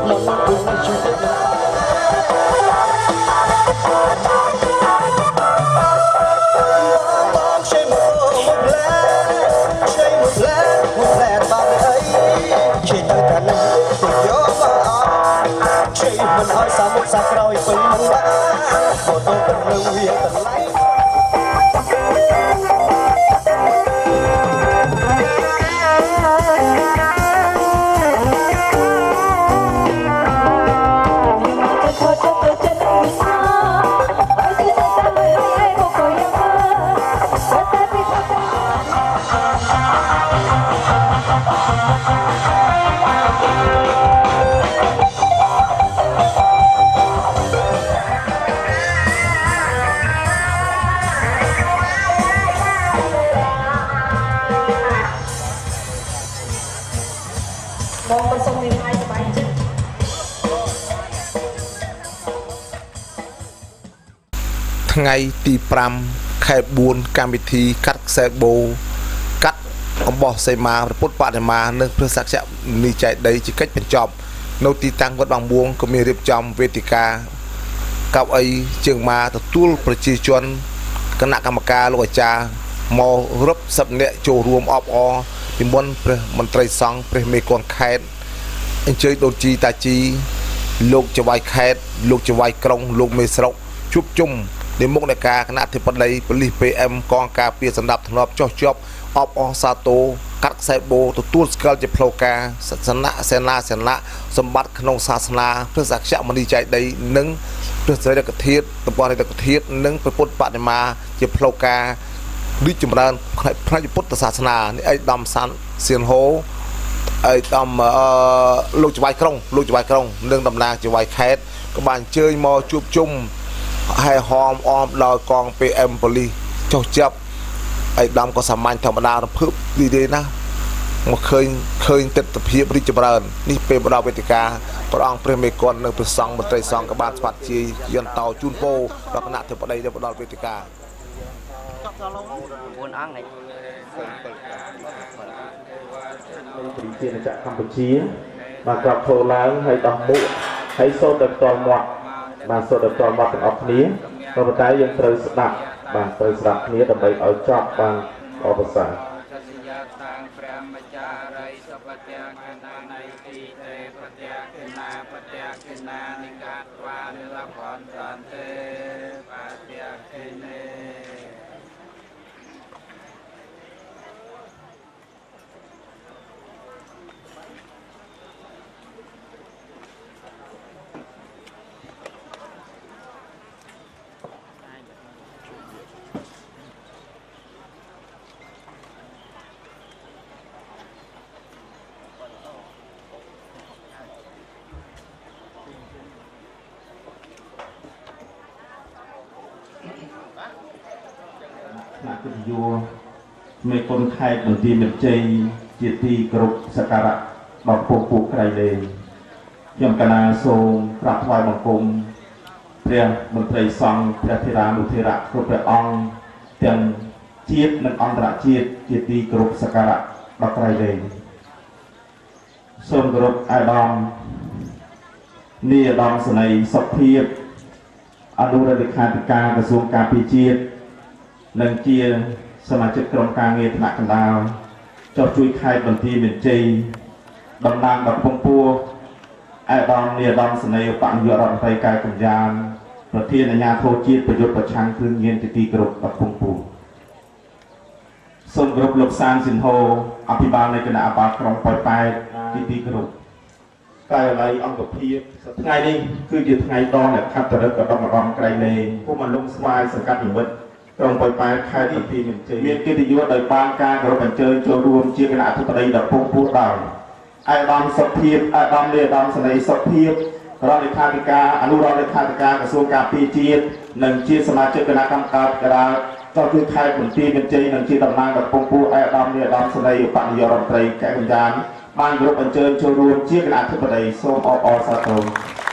មិនឲ្យសាមុខសាក្រោយពេញមិនបានក៏ទៅទៅវាតម្លៃថ្ងៃទីប្រាំខែបួនកម្មវិធីកាត់ខ្សែបូកាត់អំបោះសីមាព្រះពុទ្ធបដិមានិងព្រះសក្យនីចែកដីជាកិច្ចបញ្ចប់នៅទីតាំងវត្តបាងបួងក៏មានរៀបចំវេទិកាកៅអីជើងម៉ាទទួលប្រជាជនគណៈកម្មការលោកអាចារ្យមករាប់សិបនាក់ចូលរួមអបអរនិមន្តព្រះមន្ត្រីសង្ឃព្រះមេគង្គខេត្តអញ្ជើញដូនជីតាជីលោកចវាយខេត្តលោកចវាយក្រុងលោកមេស្រុកជួបជុំในមុខនៃការគណៈធិបតីប៉ូលីស pê em កងការពារសម្ដាប់ធ្នាប់ចោះជាប់អបអរសាទរកាត់ខ្សែបូទទួលស្គាល់ជាផ្លូវការសាសនាសេនាសនៈសម្បត្តិក្នុងសាសនាព្រះសក្យមុនីចែកដីនិងព្រះសិរីកធាតុតំបន់រិកធាតុនិងព្រះពុទ្ធបដិមាជាផ្លូវការរីកចម្រើនផ្នែកពុទ្ធសាសនានេះឯកឧត្តមសានសៀនហូឯកឧត្តមលោកចវាយក្រុងលោកចវាយក្រុងនិងតំណាងចវាយខេត្តក៏បានអញ្ជើញមកជួបជុំហើយហមអមដោយកង pê em ប៉ូលីសចុះចាប់ឯកឧត្តមក៏សាមញ្ញធម្មតារភើបឌីទេណាមកឃើញឃើញទិដ្ឋភាពរីកចម្រើននេះពេលបដិវេទិកាព្រះអង្គព្រះមេគង្គនិងព្រះសង្ឃមន្ត្រីសង្ឃក៏បានស្វាត់ជាយន្តោជូនពរដល់គណៈធិបតីនៅបដិវេទិកា bốnអង្គនេះប្រជាជាតិកម្ពុជាបានក្រាបធូរឡើងហើយដោះមុខហើយសូត្រដល់តមាត់បានសូត្រដល់មាត់ទាំងអស់គ្នាក៏ប៉ុន្តែយើងត្រូវស្ដាប់បានត្រូវស្ដាប់គ្នាដើម្បីឲ្យចប់បានអបសាណាកិត្តិយសមេគុណខេត្តបន្ទាយមានជ័យជាទីគោរពសក្ការៈដល់ពុកពួកក្រៃលែងខ្ញុំកណាសូមក្រាបថ្វាយបង្គំព្រះមន្ត្រីសង្ឃព្រះធេរានុធេរៈគ្រប់ព្រះអង្គទាំងជាតិនិងអន្តរជាតិជាទីគោរពសក្ការៈដល់ក្រៃលែងសូមគោរពអាដាមនាយឧត្តមសេនីយ៍សុភាពអនុរដ្ឋលេខាធិការក្រសួងការពារជាតិនិងជាសមាជិកក្រុមការងារថ្នាក់កណ្ដាលចុះជួយខេត្តបន្ទាយមានជ័យតំណាងដល់ពងពួរឯកឧត្តមនាយឧត្តមសេនីយ៍បញ្ញារដ្ឋមន្ត្រីកាយកញ្ញាណប្រធានអាជ្ញាធរជាតិប្រយុទ្ធប្រឆាំងគ្រឿងញៀនជាទីគោរពដល់ពងពួរសូមគោរពលោកសានសិនហូអភិបាលនៃគណៈអាបាលក្រុងប៉ោយប៉ែតជាទីគោរពកាយឡៃអង្គភាពថ្ងៃនេះគឺជាថ្ងៃដងអ្នកខាត់តរឹកឧត្តមឧត្តមក្រៃលែងភូមិអលុងស្វាយសង្កាត់និមិត្តក្រុងប៉ោយប៉ែតខេត្តបន្ទាយមានជ័យមានកិត្តិយសដោយបានការគោរពអញ្ជើញចូលរួមជាគណៈអធិបតីដល់ពងពួរដោយឯកឧត្តមសុភាពឯកឧត្តមនាយឧត្តមសេនីយ៍សុភាពរដ្ឋលេខាធិការអនុរដ្ឋលេខាធិការក្រសួងការពារជាតិនិងជាសមាជិកគណៈកម្មការកណ្ដាលចុះជួយខេត្តបន្ទាយមានជ័យនិងជាតំណាងដល់ពងពួរឯកឧត្តមនាយឧត្តមសេនីយ៍បញ្ញារដ្ឋមន្ត្រីកាយកញ្ញាណបានគោរពអញ្ជើញចូលរួមជាគណៈអធិបតីសូមអបអរសាទរ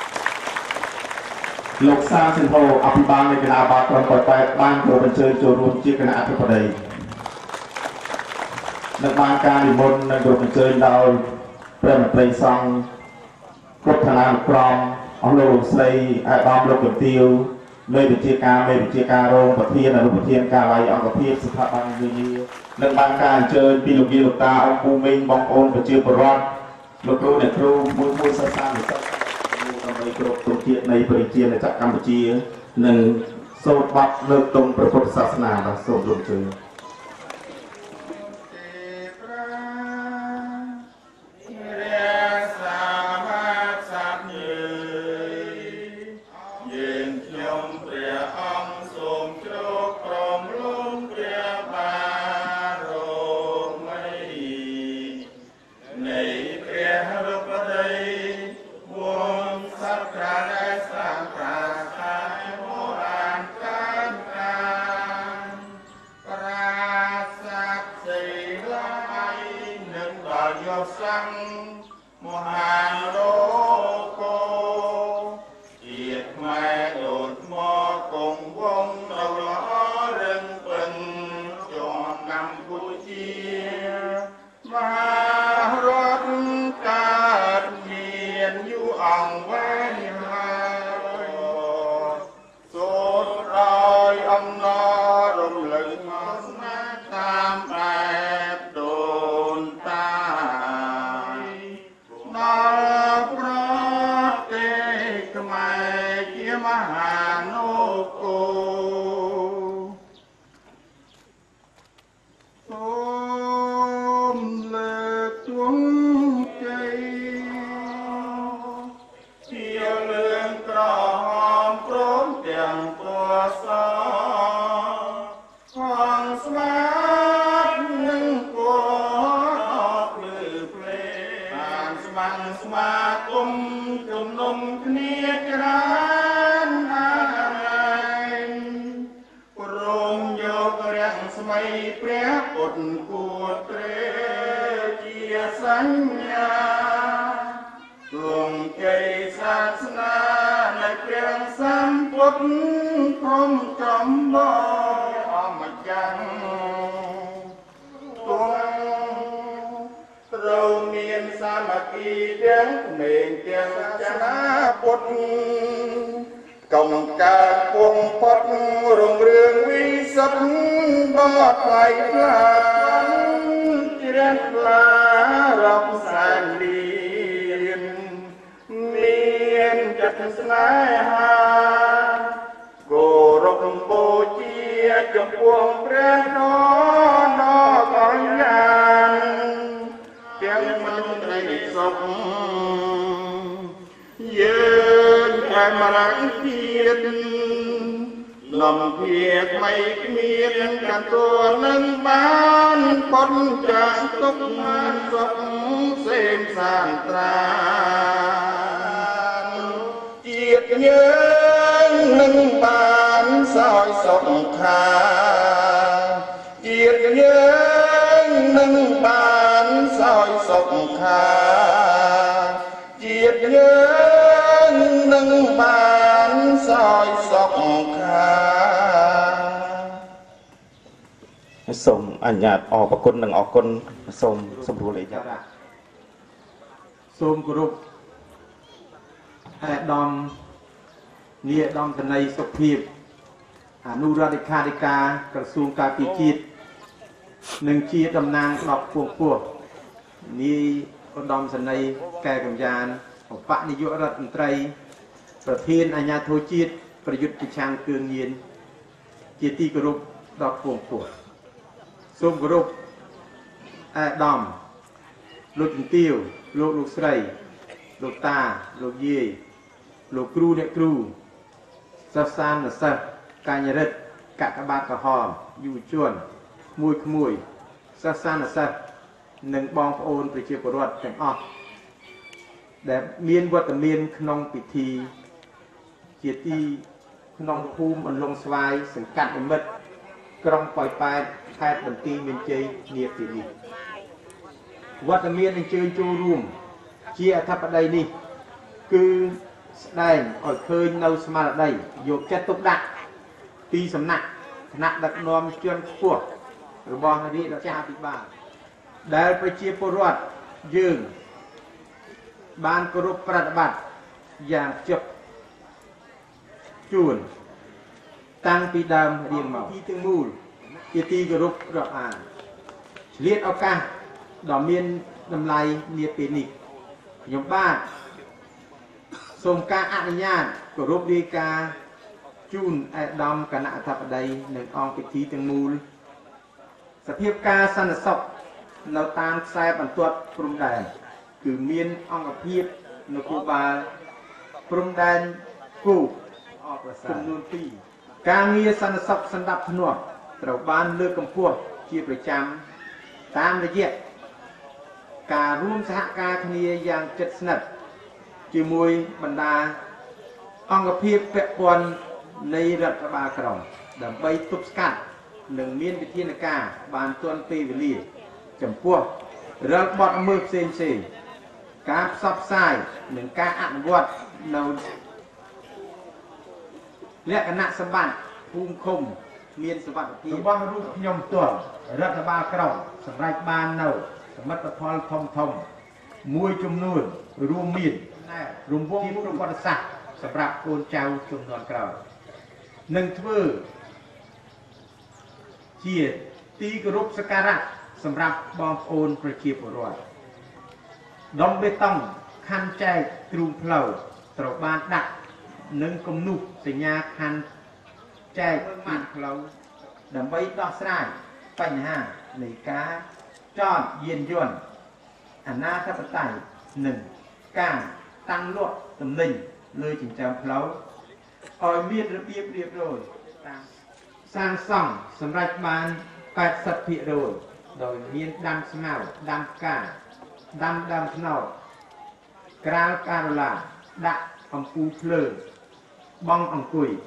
លោកសាសិនហូអភិបាលនៃគណៈអាបាលក្រុងប៉ោយប៉ែតបានគោរពអញ្ជើញចូលរួមជាគណៈអធិបតីនិងបានការនិមន្តនិងគោរពអញ្ជើញដោយព្រះមន្ត្រីសង្ឃគ្រប់ឋានានុក្រមអស់លោកលោកស្រីអាដាមលោកកទាវនៃវិជាការនៃវិជាការរងប្រធានអនុប្រធានការិយាអង្គភាពស្ថាប័នវិញ្ញានិងបានការអញ្ជើញពីលោកយាយលោកតាអង្គពូមីងបងប្អូនប្រជាពលរដ្ឋលោកគ្រូអ្នកគ្រូមួយមួយសិក្សានិស្សិតដើម្បីគ្រប់ទង់ជាតិនៃប្រជាជាតិកម្ពុជានិងសូត្របទលើកទង់ព្រះពុទ្ធសាសនាបាទសូមរួមជើញមហាលោកោជាតិខ្មែរដូនមកគង់វងនៅល្អរឹងពឹងជាប់កម្ពុជាមហារដ្ឋកើតមានយូរអង្វែងហើយសូត្រឲ្យអំណររំលឹកមកស្នាតាមបែបដូនតាប្រទេសខ្មែរជាមហានគរសូមលើកទង់ជ័យជាលើងក្រហមព្រមទាំងពណ៌សហងស្មាតនឹងពណ៌អបលឺភ្លេបានស្មាំស្មាគុំជំនុំគ្នាច្រើនហើយព្រមយករាំងស្មីព្រះពុទ្ធគួរត្រេជាសញ្ញាទ្រង់ជ័យសាសនានៃព្រះសម្ពុទ្ធព្រមចំបអមយ៉ាងទ្រង់ត្រូវមានសាមគ្គីទាំងក្មេងទាំងចាស់ពុទ្ធកុំការពងផុតរុងរឿងវិសុទ្ធបត់ថ្លៃថ្លាជ្រះថ្លារាប់សែនលានមានចិត្តស្នេហាគោរពបូជាចំពោះព្រះដ៏ដ៏កល្យាណទាំងមន្ត្រីសុខយើងតែមរណជាតិនំភាថ្មីគ្មានកាទួនឹងបានប៉ុនចាស់ទុកបានសុខសេមសានត្រាជាតិយើងនឹងបានសោយសុខខាជាតិយើងនឹងបានសោយសុខខាជាតិយើងនឹងបានសោយសុខខាសូមអញ្ញាតអរគុណនិងអរគុណសូមសម្រួលលេខចាសូមគោរពអាដាមនាយឧត្តមសេនីយ៍សុភាពអនុរដ្ឋលេខាធិការក្រសួងការពារជាតិនិងជាតំណាងស្ដប់ពងពោះនាយឧត្តមសេនីយ៍កែកម្យានឧបនាយករដ្ឋមន្ត្រីប្រធានអាជ្ញាធរជាតិប្រយុទ្ធប្រឆាំងគ្រឿងញៀនជាទីគោរពដល់ពងពោះសូមគោរពអាដាមលោកជំទាវលោកលោកស្រីលោកតាលោកយាយលោកគ្រូអ្នកគ្រូសិស្សានុសិស្សកញ្ញារិទ្ធកក្កបាតក្រហមយុវជនក្មួយក្មួយសិស្សានុសិស្សនិងបងប្អូនប្រជាពលរដ្ឋទាំងអស់ដែលមានវត្តមានក្នុងពិធីជាទីក្នុងភូមិអន្លង់ស្វាយសង្កាត់និមិត្តក្រុងប៉ោយប៉ែតខេត្តបន្ទាយមានជ័យនាពេលនេះវត្តមានអញ្ជើញចូលរួមជាអធិបតីនេះគឺស្ដែងឲ្យឃើញនៅស្មារតីយកចិត្តទុកដាក់ពីសំណាក់គណៈដឹកនាំជាន់ខ្ពស់របស់រាជរដ្ឋាភិបាលដែលប្រជាពលរដ្ឋយើងបានគោរពប្រតិបត្តិយ៉ាងជិបជួនតាំងពីដើមរៀងមកទីទាំងមូលជាទីគោរពរាប់អានឆ្លៀតឱកាសដ៏មានតម្លៃនាពេលនេះខ្ញុំបាទសូមការអនុញ្ញាតគោរពរាយការណ៍ជូនឯកឧត្តមគណៈអធិបតីនិងអង្គពិធីទាំងមូលសភាពការសន្តិសុខនៅតាមខ្សែបន្ទាត់ព្រំដែនគឺមានអង្គភាពនគរបាលព្រំដែនគូអបចំនួនពីរការងារសន្តិសុខសណ្ដាប់ធ្នាប់ត្រូវបានលើកកម្ពស់ជាប្រចាំតាមរយៈការរួមសហការគ្នាយ៉ាងជិតស្និទ្ធជាមួយបណ្ដាអង្គភាពពាក់ព័ន្ធនៃរដ្ឋបាលក្រុងដើម្បីទប់ស្កាត់និងមានវិធានការបានទាន់ពេលវេលាចំពោះរាល់បទល្មើសផ្សេងផ្សេងការផ្សព្វផ្សាយនិងការអនុវត្តនៅលក្ខណៈសម្បត្តិភូមិឃុំមានសុវត្ថិភាពរបស់រូបខ្ញុំផ្ទាល់រដ្ឋបាលក្រុងសម្រាប់បាននៅសមិទ្ធផលធំធំមួយចំនួនរួមមានរង្វង់ប្រវត្តិសាស្ត្រសម្រាប់កូនចៅជំនាន់ក្រោយនឹងធ្វើជាទីគោរពសក្ការៈសម្រាប់បងប្អូនប្រជាពលរដ្ឋដុំបេតុងខណ្ឌចែកទ្រូងផ្លូវត្រូវបានដាក់នឹងគំនូសសញ្ញាខណ្ឌចែកទ្រូងផ្លូវដើម្បីដោះស្រាយបញ្ហានៃការចតយានយន្តអនាធិបតេយ្យនិងការតាំងលក់ទំនិញលើចិញ្ចើមផ្លូវឲ្យមានរបៀបរៀបរយតាមសាងសង់សម្រាប់បាន แปดสิบ ភាគរយដោយមានដាំស្មៅដាំផ្កាដាំដើមត្នោតក្រាលការ៉ូឡាដាក់អំពូលភ្លើងបងអង្គុយ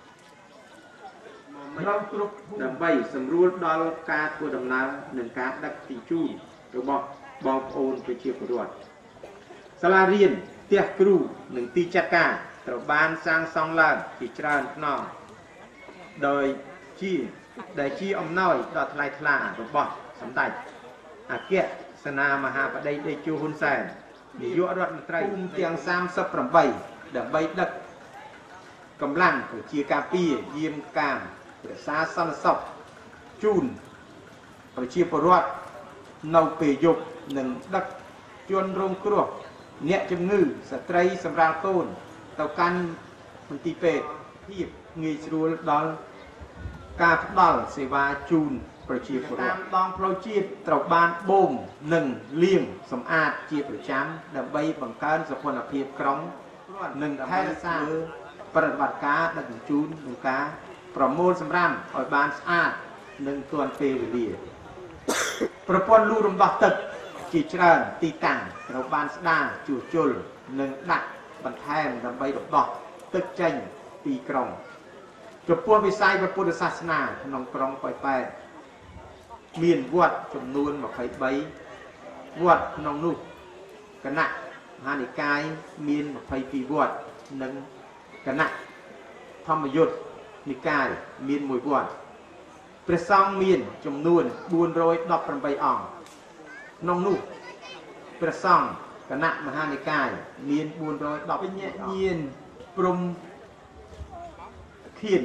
ក្នុងគ្រប់ដើម្បីសម្រួលដល់ការធ្វើដំណើរនិងការដឹកជញ្ជូនរបស់បងប្អូនប្រជាពលរដ្ឋសាលារៀនផ្ទះគ្រូនិងទីចាត់ការត្រូវបានសាងសង់ឡើងជាច្រើនខ្នងដោយជាដែលជាអំណោយដ៏ថ្លៃថ្លារបស់សម្ដេចអគ្គសេនាមហាបតីតេជោហ៊ុនសែននាយករដ្ឋមន្ត្រីទាំងសាមសិបប្រាំបីដើម្បីដឹកកម្លាំងប្រជាការពារយាមកាមរក្សាសន្តិសុខជូនប្រជាពលរដ្ឋនៅពេលយប់និងដឹកជនរងគ្រោះអ្នកជំងឺស្ត្រីសម្រាប់កូនទៅកាន់មន្ទីរពេទ្យភាពងាយស្រួលដល់ការផ្ដល់សេវាជូនប្រជាពលរដ្ឋតាមដងផ្លូវជាតិត្រូវបានបូមនិងលាងសម្អាតជាប្រចាំដើម្បីបង្កើនសោភ័ណភាពក្រុងនិងថែរក្សាប្រតិបត្តិការដឹកជញ្ជូននិងការប្រមូលសម្រាមឲ្យបានស្អាតនិងទាន់ពេលវេលាប្រព័ន្ធលូរំដោះទឹកជាច្រើនទីតាំងត្រូវបានស្ដារជួសជុលនិងដាក់បន្ថែមដើម្បីរំដោះទឹកចេញពីក្រុងចំពោះវិស័យពុទ្ធសាសនាក្នុងក្រុងប៉ោយប៉ែតមានវត្តចំនួនម្ភៃបីវត្តក្នុងនោះគណៈមហានិកាយមានម្ភៃពីរវត្តនិងគណៈធម្មយុត្តនិកាយមានមួយវត្តព្រះសង្ឃមានចំនួនបួនរយដប់ប្រាំបីអង្គក្នុងនោះព្រះសង្ឃគណៈមហានិកាយមានបួនរយដប់វិញ្ញាញាណព្រំខៀន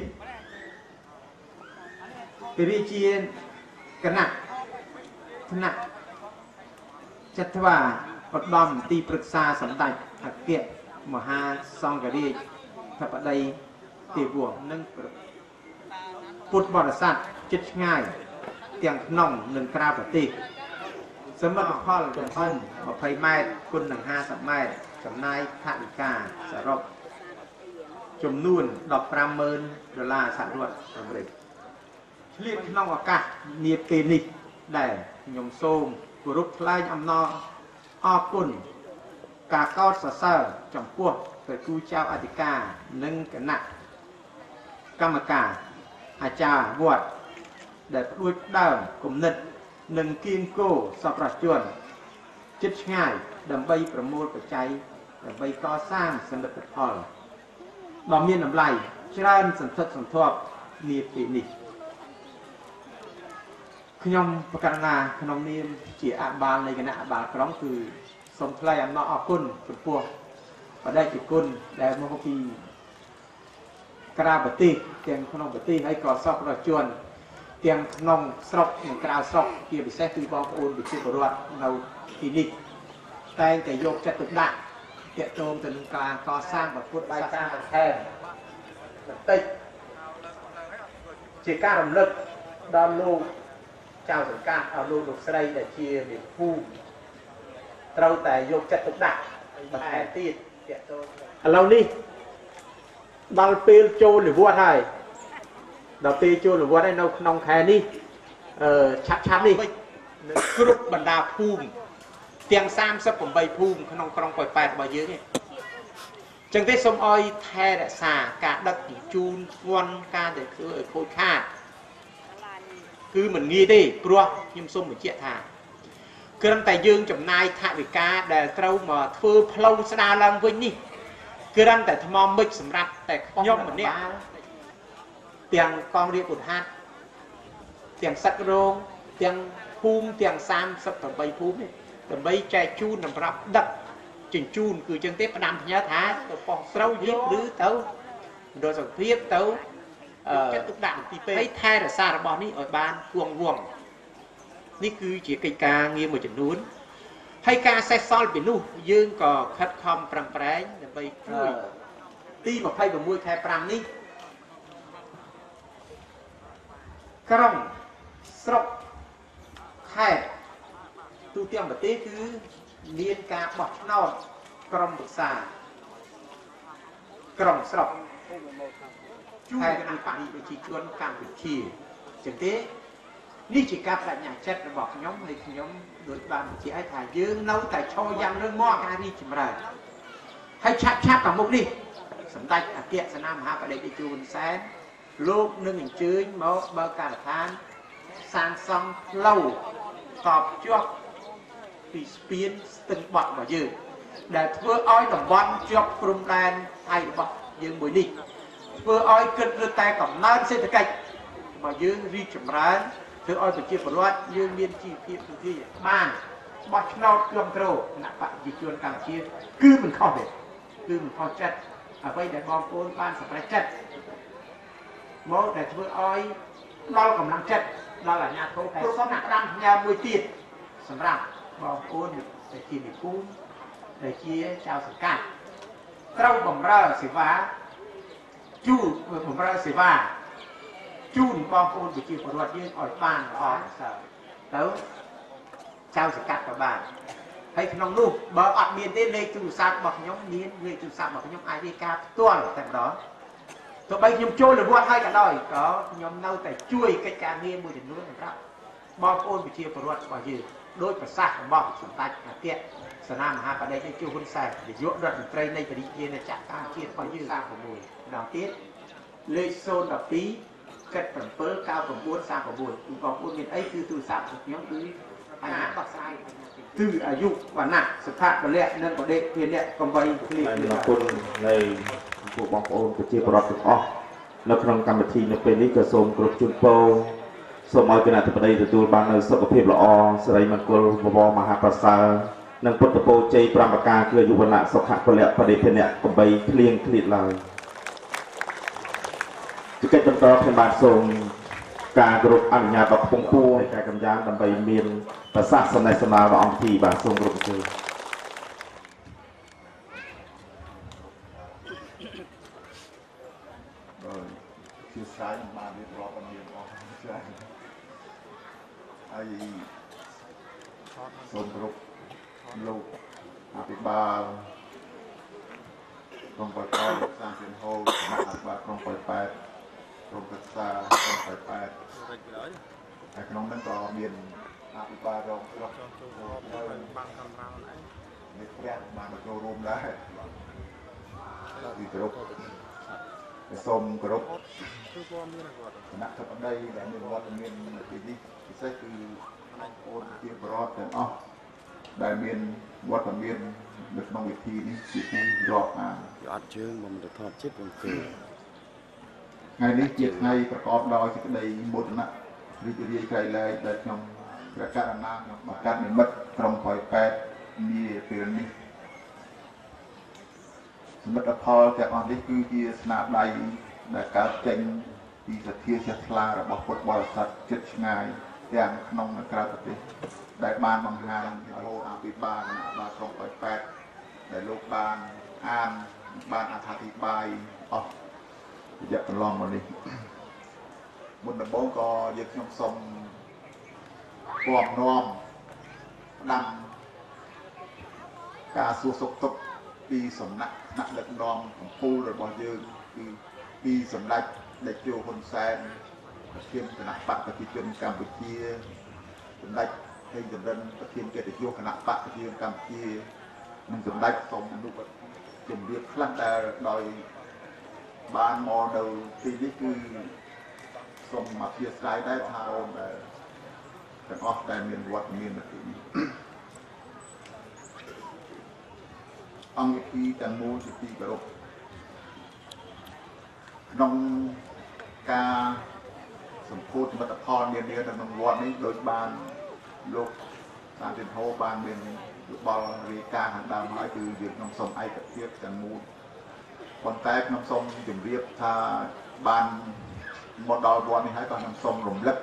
ព្រះរាជាគណៈថ្នាក់ចត្វាឧត្តមទីប្រឹក្សាសម្ដេចអគ្គមហាសង្ឃរាជធិបតីទេវវង្សនិងពុទ្ធបរិស័ទជិតឆ្ងាយទាំងក្នុងនិងក្រៅប្រទេសសមិទ្ធផលទំហំម្ភៃម៉ែត្រគុណនឹងហាសិបម៉ែត្រចំណាយថវិកាសរុបចំនួនដប់ប្រាំម៉ឺនដុល្លារសហរដ្ឋអាមេរិកឆ្លៀតក្នុងឱកាសនាពេលនេះដែលខ្ញុំសូមគោរពថ្លែងអំណរអរគុណការកោតសរសើរចំពោះព្រះគ្រូចៅអធិការនិងគណៈកម្មការអាចារ្យវត្តដែលផ្ដួចផ្ដើមគំនិតនិងគៀងគោសប្បុរសជនជិតឆ្ងាយដើម្បីប្រមូលបច្ច័យដើម្បីកសាងសមិទ្ធផលដ៏មានតម្លៃច្រើនសន្ធឹកសន្ធាប់នាពេលនេះខ្ញុំប្រកាសថាក្នុងនាមជាអបាលនៃគណៈអបាលក្រុងគឺសូមថ្លែងអំណរអគុណចំពោះបដិជគុណដែលមកពីក្រៅប្រទេសទាំងក្នុងប្រទេសហើយក៏សពប្រជាជនទាំងក្នុងស្រុកនិងក្រៅស្រុកជាពិសេសគឺបងប្អូនប្រជាពលរដ្ឋនៅទីនេះតែងតែយកចិត្តទុកដាក់ទាក់ទងទៅនឹងការកសាងពុទ្ធសាសនាបន្ថែមបន្តិចជាការរំលឹកដល់លោកចៅសង្កាត់ដល់លោកលោកស្រីដែលជាមេភូមិត្រូវតែយកចិត្តទុកដាក់បន្ថែមទៀតទាក់ទងឥឡូវនេះដល់ពេលចូលនិវត្តន៍ហើយដល់ពេលចូលនិវត្តន៍ហើយនៅក្នុងខែនេះអឺឆាប់ឆាប់នេះគ្រប់បណ្ដាភូមិទាំងសាមសិបប្រាំបីភូមិក្នុងក្រុងប៉ោយប៉ែតរបស់យើងនេះចឹងទេសូមឲ្យថែរក្សាការដឹកជញ្ជូនធ្ងន់ការដែលធ្វើឲ្យខូចខាតគឺមិនងាយទេព្រោះខ្ញុំសូមបញ្ជាក់ថាគ្រាន់តែយើងចំណាយថវិកាដែលត្រូវមកធ្វើផ្លូវស្ដារឡើងវិញនេះគ្រាន់តែថ្មមិចសម្រាប់តែខ្ញុំម្នាក់ទាំងកងរាជបុត្រហាត់ទាំងសឹករងទាំងភូមិទាំងសាមសិបប្រាំបីភូមិនេះដើម្បីចែកជូនសម្រាប់ដឹកជញ្ជូនគឺចឹងទេផ្ដាំផ្ញើថាទៅប៉ោះស្រូវយីឬទៅមណ្ឌលសុខភាពទៅចិត្តទុកដាក់ទីពេលហើយថែរក្សារបស់នេះឲ្យបានគួងវងនេះគឺជាកិច្ចការងារមួយចំនួនហើយការសេះសល់ពីនោះយើងក៏ខិតខំប្រឹងប្រែងដើម្បីជួយទីម្ភៃប្រាំមួយខែប្រាំនេះក្រុងស្រុកខេត្តទូទាំងប្រទេសគឺមានការបោះឆ្នោតក្រុមប្រឹក្សាក្រុងស្រុកជួយគណៈបរិប្រជាជនកម្ពុជាចឹងទេនេះជាការបដិញ្ញាចិត្តរបស់ខ្ញុំហើយខ្ញុំដូចបានបញ្ជាក់ឲ្យថាយើងនៅតែឈរយ៉ាងរឹងមាំការរីកចម្រើនហើយឆាប់ឆាប់តាមមុខនេះសម្ដេចអគ្គសេនាមហាបតីតេជោហ៊ុនសែនលោកនឹងអញ្ជើញមកបើកការដ្ឋានសាងសង់ផ្លូវតបជាប់ពីស្ពានស្ទឹងបត់របស់យើងដែលធ្វើឲ្យតំបន់ជាប់ព្រំដែនថៃរបស់យើងមួយនេះធ្វើឲ្យគិតលើតែកំណើនសេដ្ឋកិច្ចរបស់យើងរីកចម្រើនធ្វើឲ្យប្រជាពលរដ្ឋយើងមានជីវភាពទូទៅបានបោះឆ្នោតគ្រប់គ្រងគណៈបព្វជិជនកម្ពុជាគឺមិនខុសទេគឺមិនខុសចិត្តអ្វីដែលបងប្អូនបានសម្រេចចិត្តមកដែលធ្វើឲ្យដល់កម្លាំងចិត្តដល់អាជ្ញាធរគ្រប់សំណាក់ដាំផ្ញើមួយទៀតសម្រាប់បងប្អូនដែលជានិពន្ធដែលជាចៅសង្កាត់ត្រូវបម្រើសេវាជូនបម្រើសេវាជូនបងប្អូនប្រជាពលរដ្ឋយើងឲ្យបានល្អទៅចៅសង្កាត់ក៏បានហើយក្នុងនោះបើអត់មានទេលេខទូរស័ព្ទរបស់ខ្ញុំមានលេខទូរស័ព្ទរបស់ខ្ញុំអាចរាយការណ៍ផ្ទាល់តែម្ដងទោះបីខ្ញុំចូលនិវត្តន៍ហើយក៏ដោយក៏ខ្ញុំនៅតែជួយកិច្ចការងារមួយចំនួនសម្រាប់បងប្អូនប្រជាពលរដ្ឋរបស់យើងដោយប្រសាសន៍របស់សម្ដេចអគ្គសេនាមហាបតីតេជោហ៊ុនសែននាយករដ្ឋមន្ត្រីនៃបរិយាកាសកម្ពុជារបស់យើងសាមប្រាំមួយម្ដងទៀតលេខศูนย์ một hai เจ็ด เจ็ด เก้า เก้า เก้า สาม 9គឺបងប្អូនមានអីគឺទូរស័ព្ទរបស់ខ្ញុំគឺបញ្ហាដោះស្រាយគឺអាយុវណ្ណៈសុខៈពលៈនិងបដិភានៈកំបីគ្នាអរគុណនៃពួកបងប្អូនប្រជាពលរដ្ឋទាំងអស់នៅក្នុងកម្មវិធីនៅពេលនេះក៏សូមគោរពជូនពរសូមឲ្យគណៈអធិបតីទទួលបាននូវសុខភាពល្អសិរីមង្គលបវរមហាប្រសើរនិងពុទ្ធពរជ័យប្រាំប្រការគឺអាយុវណ្ណៈសុខៈពលៈបដិភានៈកំបីគ្លៀងគ្លៀតឡើយជាកិច្ចបន្តខ្ញុំបាទសូមការគោរពអនុញ្ញាតដល់ពងពួរនៃការកម្យ៉ាងដើម្បីមានប្រសាសន៍សំណេះសំណាលរបស់អង្គទីបាទសូមគោរពអញ្ជើញជាស្រ័យបានរៀបរាប់អំពីអស់ចា៎ហើយសូមគោរពលោកអភិបាលក្រុមប៉ោយប៉ែតសាងសិនហូលគណៈអភិបាលក្រុមប៉ោយប៉ែតក្រុមប្រឹក្សាក្រុមប៉ោយប៉ែតហើយក្នុងនោះក៏មានអភិបាលរងស្រុកបានកំរៅឯងនេះព្រះបានមកចូលរួមដែរពីគ្រប់សូមគោរពគណៈអធិបតីដែលមានវត្តមាននៅទីនេះពិសេសគឺបងប្អូនជាបរិបទទាំងអស់ដែលមានវត្តមាននៅក្នុងវិធីនេះជាទីរាប់អានអត់ជើងមកទៅថតចិត្តបងគឺថ្ងៃនេះជាថ្ងៃប្រកបដោយសេចក្តីមោទនៈរីករាយក្រៃលែងដែលខ្ញុំព្រះករុណាខ្ញុំបង្កើតនិមិត្តក្រុមប៉ោយប៉ែតនាពេលនេះសមិទ្ធផលទាំងអស់នេះគឺជាស្នាដៃដែលកើតចេញពីសទ្ធាជ្រះថ្លារបស់ពុទ្ធបរិស័ទជិតឆ្ងាយទាំងក្នុងនិងក្រៅប្រទេសដែលបានបង្ហាញពីលោអភិបាលគណៈបាលក្រុងប៉ោយប៉ែតដែលលោកបានអានបានអត្ថាធិប្បាយអស់រយៈកន្លងមកនេះមុនដំបូងក៏យើងខ្ញុំសូមពំនាំផ្ដាំការសួរសុខទុក្ខពីសំណាក់ថ្នាក់ដឹកនាំកម្ពុជារបស់យើងគឺពីសម្ដេចតេជោហ៊ុនសែនប្រធានគណៈបកប្រជាជនកម្ពុជាសម្ដេចហេងចន្ទរិនប្រធានកិត្តិយសគណៈបកប្រជាជនកម្ពុជានិងសម្ដេចសូមអនុវត្តជំរាបខ្លះដែលដោយបានមកនៅទីនេះគឺសូមអធិស្ឋានដែរថាអូនដែលទាំងអស់ដែលមានវត្តមាននៅទីនេះអង្គវិធីទាំងមូលជាទីគោរពក្នុងការសម្ពោធមិត្តផលនានានៅក្នុងវត្តនេះដោយបានលោកសាទិធោបានមានយោបល់រាយការណ៍ខាងដើមហើយគឺយើងខ្ញុំសូមឯកភាពទាំងមូលប៉ុន្តែខ្ញុំសូមជម្រាបថាបានមកដល់វត្តនេះហើយក៏ខ្ញុំសូមរំលឹក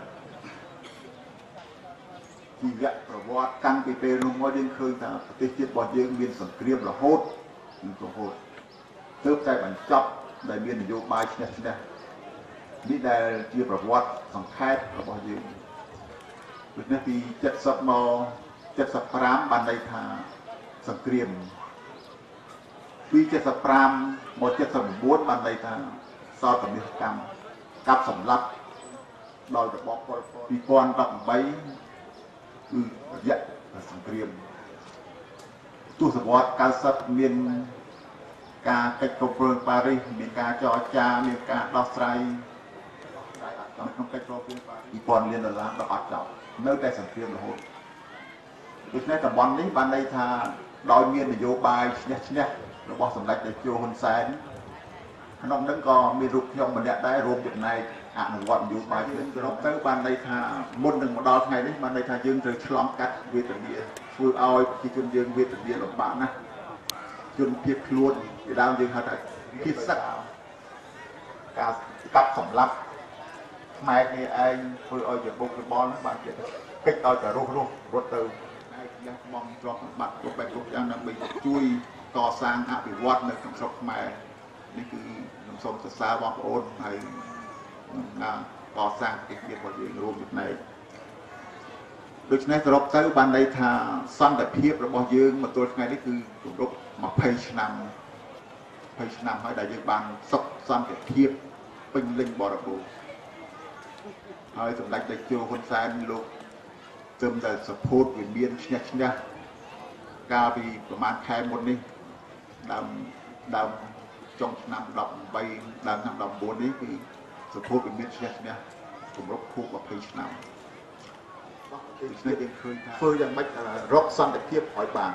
ជីវប្រវត្តិតាំងពីពេលនោះមកយើងឃើញថាប្រទេសជាតិរបស់យើងមានសង្គ្រាមរហូតរហូតទើបតែបញ្ចប់ដែលមាននយោបាយឈ្នះឈ្នះនេះដែលជាប្រវត្តិសង្ខេបរបស់យើងដូចនេះពីเจ็ดสิบមកเจ็ดสิบห้าបានន័យថាសង្គ្រាមពីเจ็ดสิบห้าមកเจ็ดสิบเก้าបានន័យថាសោតនិកកម្មកាប់សម្លាប់ដោយរបបប៉ុលពតពីរពាន់ដប់ប្រាំគឺរយៈសង្គ្រាមទសវត្សរ៍เก้าสิบមានការកិច្ចប្រឹងប៉ារីសមានការចរចាមានការដោះស្រាយក្នុងកិច្ចប្រឹងប៉ារីសពីរពាន់លានដុល្លារដល់អត់ចប់នៅតែសង្គ្រាមរហូតដូច្នេះតំបន់នេះបានន័យថាដោយមាននយោបាយឈ្នះឈ្នះរបស់សម្ដេចតេជោហ៊ុនសែនក្នុងនោះក៏មានរូបខ្ញុំម្នាក់ដែររួមចំណែកអនុវត្តនយោបាយនេះទៅទៅបានន័យថាមុននឹងមកដល់ថ្ងៃនេះបានន័យថាយើងត្រូវឆ្លងកាត់វេទនាធ្វើឲ្យប្រជាជនយើងវេទនាលំបាកណាស់ជនភៀសខ្លួនពីដើមយើងហៅថាភៀសសឹកការកាប់សម្លាប់ខ្មែរនេះឯងធ្វើឲ្យជាបុករបល់បានជាកិច្ចឲ្យតែរស់រស់រត់ទៅឯកលះបងជាប់បាត់គ្រប់បែបគ្រប់យ៉ាងដើម្បីជួយកសាងអភិវឌ្ឍនៅក្នុងស្រុកខ្មែរនេះគឺខ្ញុំសូមសរសើរបងប្អូនហើយកសាងកិច្ចភាពរបស់យើងរួមចំណែកដូច្នេះសរុបទៅបានន័យថាសន្តិភាពរបស់យើងមកទល់ថ្ងៃនេះគឺគម្រប់ยี่สิบឆ្នាំยี่สิบឆ្នាំហើយដែលយើងបានសុខសន្តិភាពពេញលេញបរិបូរណ៍ហើយសម្ដេចតេជោហ៊ុនសែនលោកទើបតែសពោតវិមានឈ្នះឈ្នះកាលពីប្រហែលខែមុននេះដើមដើមចុងឆ្នាំដប់ប្រាំបីដើមឆ្នាំដប់ប្រាំបួននេះគឺសពោតវិមានឈ្នះឈ្នះគម្រប់ខួបยี่สิบឆ្នាំដូច្នេះយើងឃើញថាធ្វើយ៉ាងម៉េចរកសន្តិភាពឲ្យបាន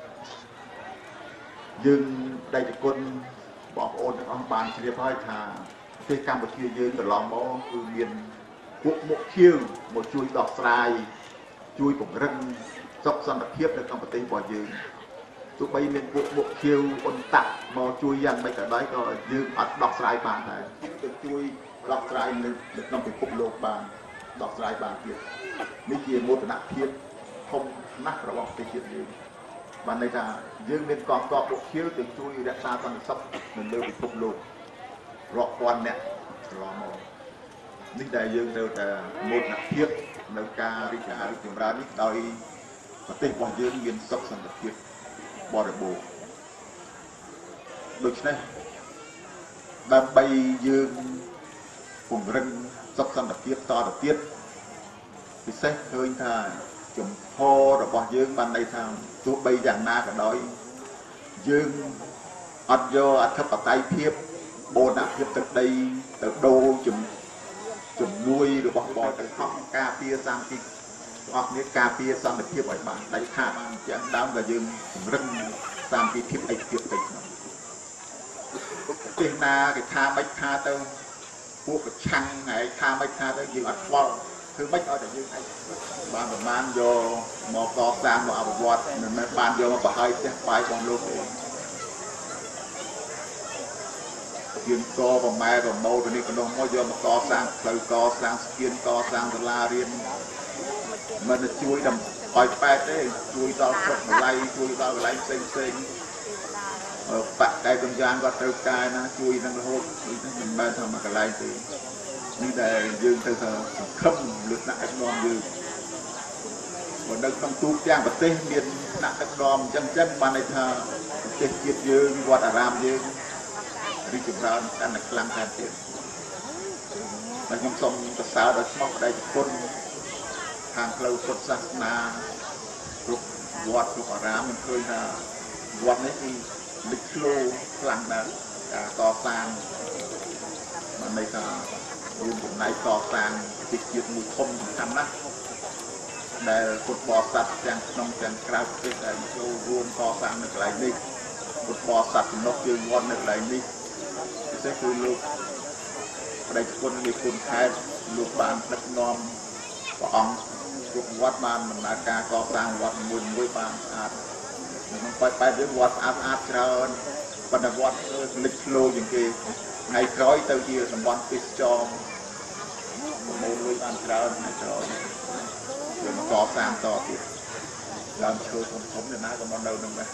យើងដៃតគុណបងប្អូនទាំងអស់បានជ្រាបហើយថាប្រទេសកម្ពុជាយើងកន្លងមកគឺមានពួកមុខឈៀវមកជួយដោះស្រាយជួយពង្រឹងសុខសន្តិភាពនៅក្នុងប្រទេសរបស់យើងទោះបីមានពួកមុខឈៀវអ៊ុនតាក់មកជួយយ៉ាងម៉េចក៏ដោយក៏យើងអត់ដោះស្រាយបានដែរទៅជួយដោះស្រាយនៅក្នុងពិភពលោកបានដោះស្រាយបានទៀតនេះជាមោទនភាពធំណាស់របស់ប្រទេសជាតិយើងបានន័យថាយើងមានកងទ័ពពួកឈៀវទៅជួយរក្សាសន្តិសុខនៅលើពិភពលោករាប់ពាន់អ្នកកន្លងមកនេះដែលយើងត្រូវតែមោទនភាពនៅការរីករាយចម្រើននេះដោយប្រទេសរបស់យើងមានសុខសន្តិភាពបរិបូរណ៍ដូច្នេះដើម្បីយើងពង្រឹងសុខសន្តិភាពតទៅទៀតពិសេសឃើញថាជំហររបស់យើងបានន័យថាទោះបីយ៉ាងណាក៏ដោយយើងអត់យកអធិបតេយ្យភាពបូរណភាពទឹកដីទៅដូរជំជំនួយរបស់បរទេសខំការពារសាមគ្គីអស់នេះការពារសន្តិភាពឲ្យបានដៃខាតបានយ៉ាងដើមក៏យើងពង្រឹងសាមគ្គីភាពឯកភាពទៅក្នុងពេលណាគេថាមិនថាទៅពួកប្រឆាំងហើយថាមិនថាទៅយើងអត់ខ្វល់คือไม่เอาแต่ยืนไอ้บ้านประมาณโยมอกอสร้างมาเอาวัดนั่นแม่บ้านโยมาปะให้เสียไปของลูกเองยืนกอประมาณประโมตัวนี้ก็น้องมอโยมากอสร้างเคยกอสร้างสกินกอสร้างตลาเรียนมันจะช่วยดำปล่อยแปดได้ช่วยต่อสดอะไรช่วยต่ออะไรเซ็งเซ็งปะใจตรงยานก็เติมกายนะช่วยนั่งโหดนี่มันบ้านทำมาอะไรสินี่แต่ยืนเธอคำหรือหนักนอนยืนวันนั้นต้องตู้ย่างประเทศเมียนหนักนอนจังจังมาในทางประเทศเกียรติยืนวัดอารามยืนริจุราการหนักกลางการเตียนมันยังทรงกระสาวโดยมอกได้คนทางเราศาสนาลุกวัดลุกอารามมันเคยนะวัดนี้คือลิขโลพลังนะก่อสร้างมันในทางยืนอยู่ในก่อสร้างติดยึดมือคมสำคัญนะแต่ฟุตบอลสัตว์อย่างน้องแจงกราฟเป็นการโชว์รวมก่อสร้างในหลายนิดฟุตบอลสัตว์นกยืนวนในหลายนิดนี่คือลูกได้คนมีคุณค่าลูกบานนักนอมก็อ่องลูกวัดมันมันอาการก่อสร้างวัดมุนด้วยบางอาจมันไปไปด้วยวัดอาจอาจเจริญบรรดาวัดลิขโลอย่างเกี่ยไงร้อยเต่าเยี่ยสมบัติปิสจอมโมลุยบานเจริญไงร้อยเดี๋ยวมันก่อสร้างต่อติดเราโชว์ผมผมเนี่ยนะก็มันเดินนึงไป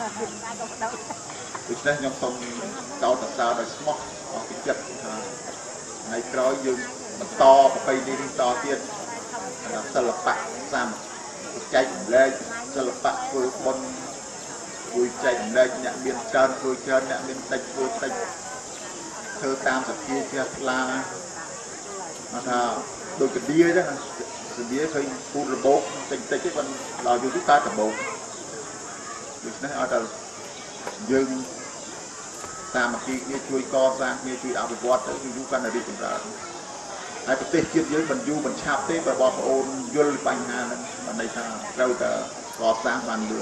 อีกนั้นยังส่งเจ้าตัดสาวได้สมองออกจัดไงร้อยยืนมันต่อไปดีต่อเตี้ยสลับปะซ้ำใจเลยสลับปะคุยบนคุยใจเลยเนี่ยเบียนเชิญคุยเชิญเนี่ยเบียนติดคุยติดเธอตามสักทีเชียร์ลามาถ้าโดยกระเดียจ้ะกระเดียเคยพูดระบบติดติดที่มันเราอยู่ที่ใต้ระบบดิฉันเอาแต่ยืนตามมาทีนี่ช่วยก่อสร้างนี่ช่วยเอาไปวัดแล้วอยู่กันในดิฉันเราไอ้ประเทศเยอะเยอะมันอยู่มันชาบเต้แบบว่าโอนยุลปัญหานั้นมันในทางเราจะก่อสร้างมันเลย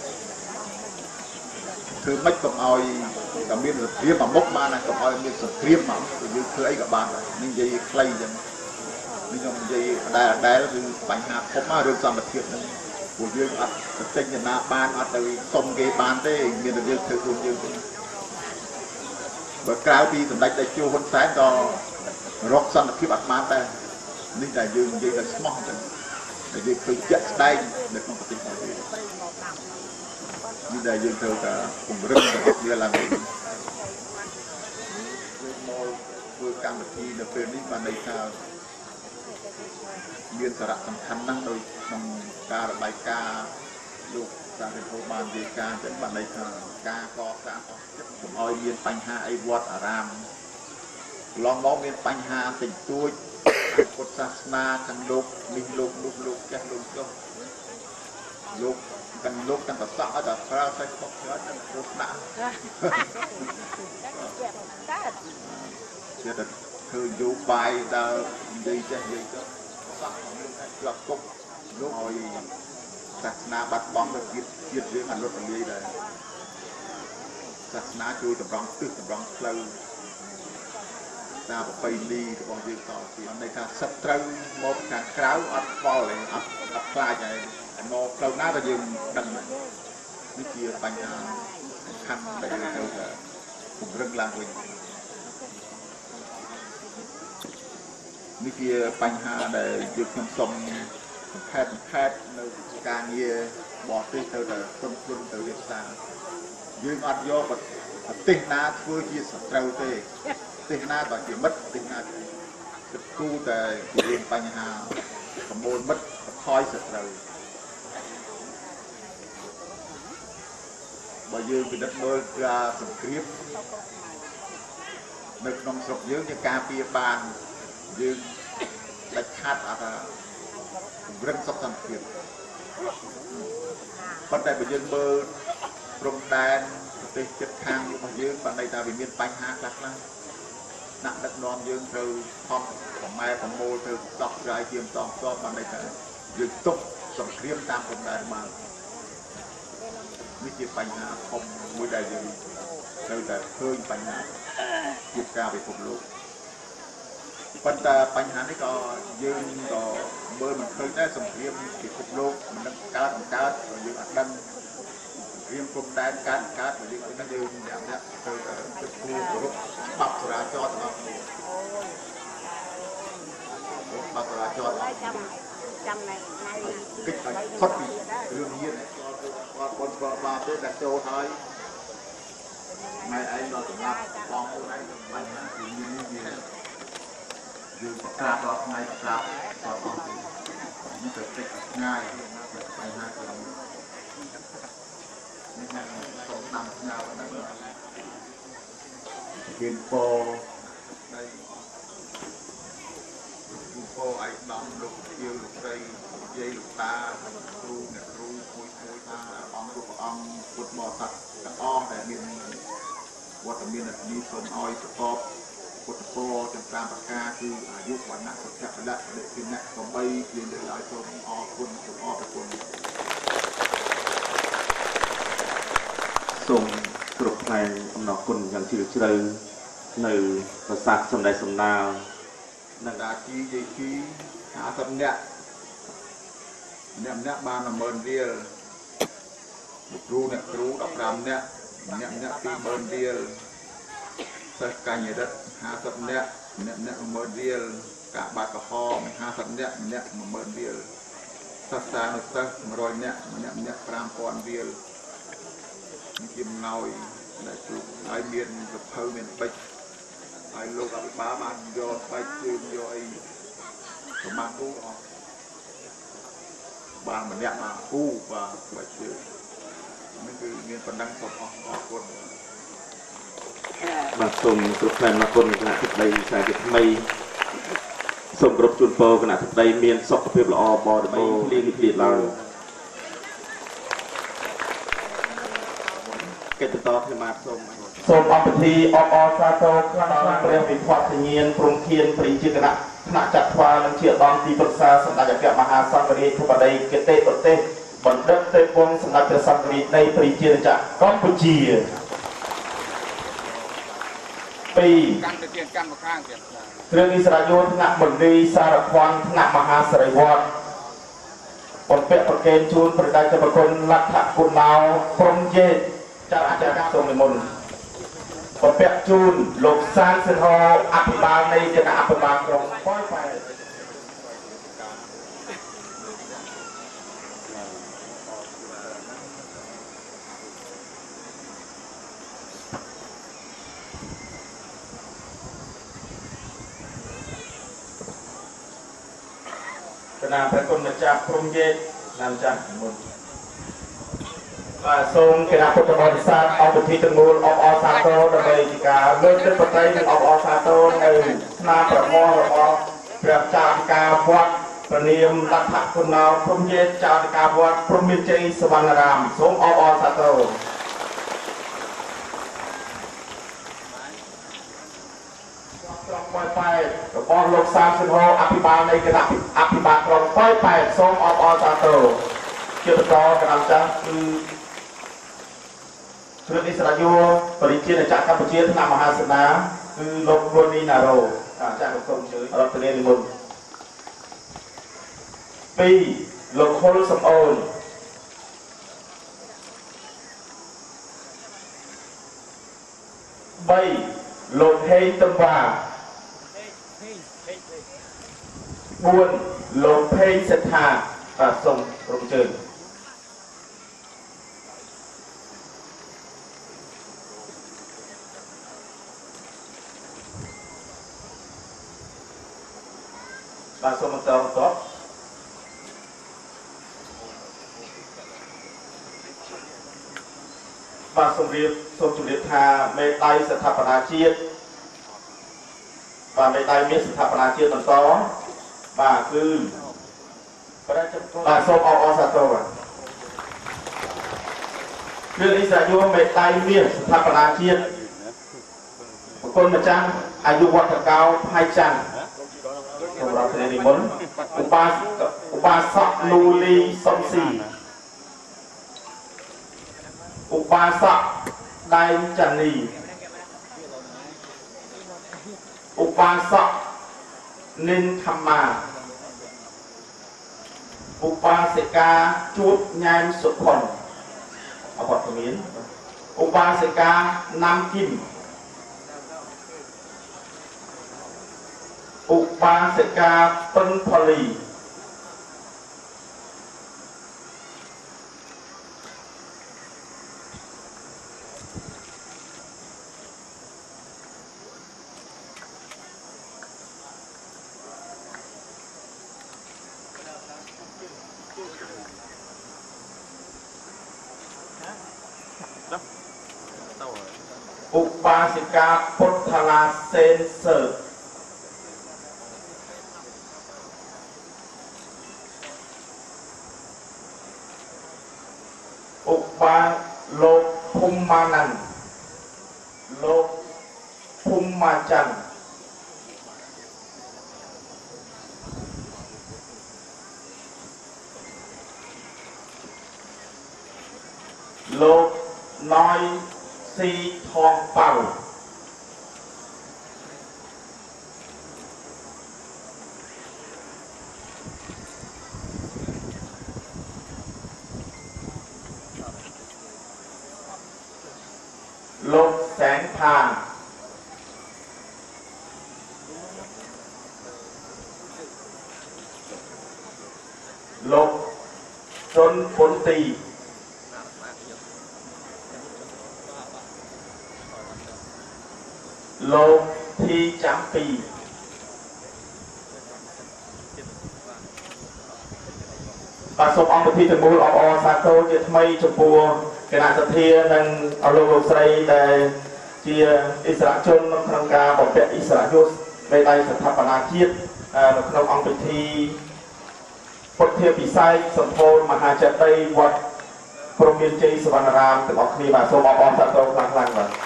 คือไม่กับเอากับมีสเตรียมมามกมานะกับเอามีสเตรียมมาคือคือไอ้กับบ้านนี่ยัยใครยังนี่ยังยัยได้ได้ก็คือปัญหาพบมาเรื่องสามประเทศนั้นผู้ยืนอัดเต็งยันนาบ้านอัดเลยส่งเกย์บ้านเต้มีแต่ยืนคือคนยืนเบิกกล่าวปีสำหรับได้จูคนแสนต่อรกสันติภาพมาแต่นี่ได้ยืนยืนได้สมองจังได้ยืนคือเจ็ดได้ในความปฏิบัตินี่ได้ยืนเท่ากับผมเริ่มจากเรือลำนี้เรื่องโมเพื่อการปฏิบัติเป็นนี้มาในข่าวเรียนสาระสำคัญนั่งโดยนำการระบายการลูกสารเป็นโทบานดีการเป็นบันไดข่าวการก่อสร้างผมเอาเรียนปัญหาไอ้วัดอารามลองมองเรียนปัญหาติดตัวพุทธศาสนาทั้งโลกมีโลกลูกลูกแก่ลูกก็โลกกันโลกกันแต่สักแต่พระใช้พวกเชื้อกันพุทธนะเชื่อแต่คืออยู่ไปดาวดีใจดีก็สักของลูกให้กลับกุ๊กลูกเอาศาสนาบัดบ้องแบบยึดยึดเรื่องอันลดอันนี้เลยศาสนาช่วยตำรองตึกตำรองเพลย์ตาไปดีของยืนต่อที่ในการสับเติมโมการกล้าวอัดฟอลเลยอัดอัดปลายใหญ่โมเราหน้าไปยืนดังนี่เกี่ยวปัญหาขั้นไปยืนเท่ากับผมเรื่องลางวิ่งนี่เกี่ยวปัญหาđểยืนคำสมแพทย์แพทย์ในการเยี่ยบอกที่เท่ากับคนคนเท่าเรียบซ่ายืนอัดโยกติดน้าช่วยยี่สิบเท่าเต้ติดหน้าต่อจีมัดติดหน้าจะกู้แต่เรียนปัญหาขโมยมัดคอยเสร็จเลยบ่ยืนเป็นนักโดยกาสังเกตนึกนองศพยืนจะกาเปียบานยืนดัดขาดอะไรเรื่องศพสังเกตคนใดบ่ยืนเบอร์พรมแดนติดจัดทางอยู่บ่ยืนปันใดตาวิมีปัญหาหลักนะนักดักนอมยืนเธอพร้อมของแม่ของโมเธอตอกใจเทียมตอกก็มันได้แต่ยืนตุกสมเครียมตามคนใดมาไม่เกี่ยวปัญหาคมมือใดยืนเธอแต่เพิ่มปัญหาหยุดการไปพบลูกប៉ុន្តែបញ្ហានេះក៏យើងក៏មើលមិនឃើញដែរសង្គ្រាមពិភពលោកមិនដឹងកើតមិនកើតយើងអត់ដឹងរៀមគុំតែកើតកើតយើងអត់ដឹងយើងយ៉ាងណាទៅទៅគូគោរពបាប់ចរាចរណ៍ទាំងអស់គ្នាបាប់ចរាចរណ៍ចាំចាំណៃគិតឲ្យផុតពីរឿងនេះគាត់បងប្រុសបាបទេដាក់ចូលហើយម៉ែឯងដល់សម្រាប់បងខ្លួនឯងបញ្ហាទីនេះវាយើងប្រកាសដល់ថ្ងៃប្រកាសដល់អស់នេះទៅតិចឆ្ងាយបញ្ហាគឺនេះណាសូមតាមស្ញាវដល់គៀនពោដៃគូពោឯកដំលោកជាវលោកស្រីយាយលោកតាគ្រូអ្នកគ្រូមួយមួយថាអង្គរូបអង្គពុទ្ធបរិស័ទទាំងអស់ដែលមានវត្តមាននៅនេះសូមឲ្យប្រកបពុទ្ធពរទាំងតាមប្រការគឺអាយុវណ្ណៈសុខៈពលៈដែលជាអ្នកកំបីគ្លៀនលើឲ្យសូមអរគុណសូមអរគុណសូមគ្រប់ផ្នែកអំណរគុណយ៉ាងជ្រាលជ្រៅនៅប្រសាទសំដែងសំណាលនិងតាជីយាយជីហាសិបនាក់អ្នកម្នាក់បាន10000រៀលគ្រូអ្នកគ្រូដប់ប្រាំនាក់អ្នកម្នាក់ពីរម៉ឺនរៀលសិស្សកញ្ញារិទ្ធហាសិបនាក់អ្នកម្នាក់10000រៀលកាបាត់ក្រហមហាសិបនាក់ម្នាក់10000រៀលសិស្សសានុសិស្ស100នាក់ម្នាក់ម្នាក់5000រៀលនេះជាអំណោយដែលជួបហើយមានសភៅមានពេជ្រហើយលោកអភិបាលបានយកពេជ្រជើងយកអីប្រមាណគូអស់បានម្នាក់មកគូបាទពេជ្រជើងនេះគឺមានបណ្ដឹងសូមអរអរគុណបាទសូមគ្រប់ផ្នែកអរគុណគណៈទឹកដីខ្សែជាថ្មីសូមគ្រប់ជូនពរគណៈទឹកដីមានសុខភាពល្អបរិបូរណ៍លៀងភ្លៀតឡើងកិច្ចបន្តខ្ញុំបាទសូមសូមអបពិធីអបអរសាទរខ្លាំងខ្លាំងព្រះវិភ័ទ្ធញ្ញាណព្រំខៀនព្រះជាគណៈថ្នាក់ចាត់ថ្វានិងជាឧត្តមទីប្រឹក្សាសម្ដេចអគ្គមហាសង្ឃរាជធិបតីកិត្តិប្រទេសបណ្ឌិតទេពវង្សសម្ដេចព្រះសង្ឃរាជនៃព្រះជាណាចក្រកម្ពុជាពីរកម្មទៅទៀតកម្មខាងទៀតគ្រឿងឥស្សរិយយន្តថ្នាក់មន្ទីរសារខ័ណ្ឌថ្នាក់មហាសិរីវត្តបំពាក់ប្រកេនជូនព្រះរាជប្រគុណលទ្ធគុណោព្រំយេចៅអាចារ្យសូមនិមន្តបំពាក់ជូនលោកសានសិនហោអភិបាលនៃគណៈអភិបាលក្រុងប៉ោយប៉ែតគណៈព្រះគុណម្ចាស់ព្រំយេណាមចាស់មុនបាទសូមគណៈពុទ្ធបរិស័ទអង្គពិធីទាំងមូលអបអរសាទរដើម្បីជាការលើកទឹកប្រតិនិងអបអរសាទរនៅស្នាប្រមោះរបស់ព្រះចារិកាវត្តព្រះនាមលទ្ធគុណោព្រំយេចារិកាវត្តព្រំមានជ័យសវណ្ណរាមសូមអបអរសាទរក្រុងប៉ោយប៉ែតរបស់លោកសាមសិនហោអភិបាលនៃគណៈអភិបាលក្រុងប៉ោយប៉ែតសូមអបអរសាទរជាបន្តកណ្ដាលចាស់គឺគ្រឿងឥស្សរិយយន្តបរិជាណាចក្រកម្ពុជាថ្នាក់មហាសេនាគឺលោកលួននីណារ៉ូអាចារ្យសូមអញ្ជើញរដ្ឋនានិមន្តពីរលោកហុលសំអូនបីលោកហេងតឹមវ៉ាបួនលោកភេងសេដ្ឋាបាទសូមរំជើញបាទសូមបន្តបន្តបាទសូមរៀបសូមជម្រាបថាមេដាយស្ថាបនាជាតិបាទមេដាយមានស្ថាបនាជាតិបន្តបាទគឺបាទសូមអបអរសាទរគ្រឿងឥស្សរិយយន្តមេដាយមានស្ថាបនាជាតិប្រគុណម្ចាស់អាយុវត្តកោផៃច័ន្ទសម្រាប់ព្រះនិមន្តឧបាសកឧបាសកលូលីសំស៊ីឧបាសកដៃចានីឧបាសកនិនខម្មាឧបាសិកាជួបញ៉ែមសុខុនអបតមានឧបាសិកាណាំគីមឧបាសិកាពិនផលីឧបាសិកាពុទ្ធលាសេនសើឧបាលោកភូមានន្ទលោកភូមាច័ន្ទលោកណយស៊ីថងប៉ៅលោកแสงทานលោកសុនពុនទីលោកធីចាំពីបាទសូមអង្គពិធីទាំងមូលអបអរសាទរជាថ្មីចំពោះគណៈសភានិងអលោកលោកស្រីដែលជាអិសរាជជនក្នុងការបំពាក់អិសរាជយសមេដាយស្ថាបនាជាតិនៅក្នុងអង្គពិធីពុទ្ធិពិស័យសម្ពោធមហាចេតិយវត្តព្រំមានជ័យសវណ្ណរាមទាំងអស់គ្នាបាទសូមអបអរសាទរខ្លាំងខ្លាំងបាទ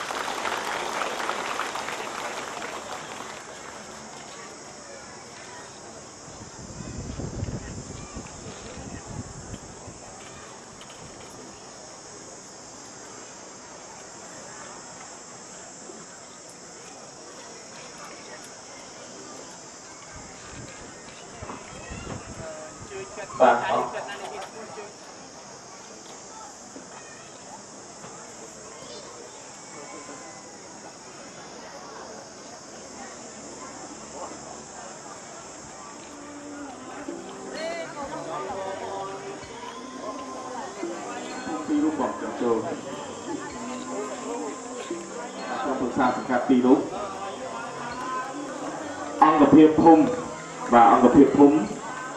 បាទអរពីរូបបងចូលខ្ញុំពឹក្សាសង្កាត់ពីររូបអង្គភាពភូមិបាទអង្គភាពភូមិ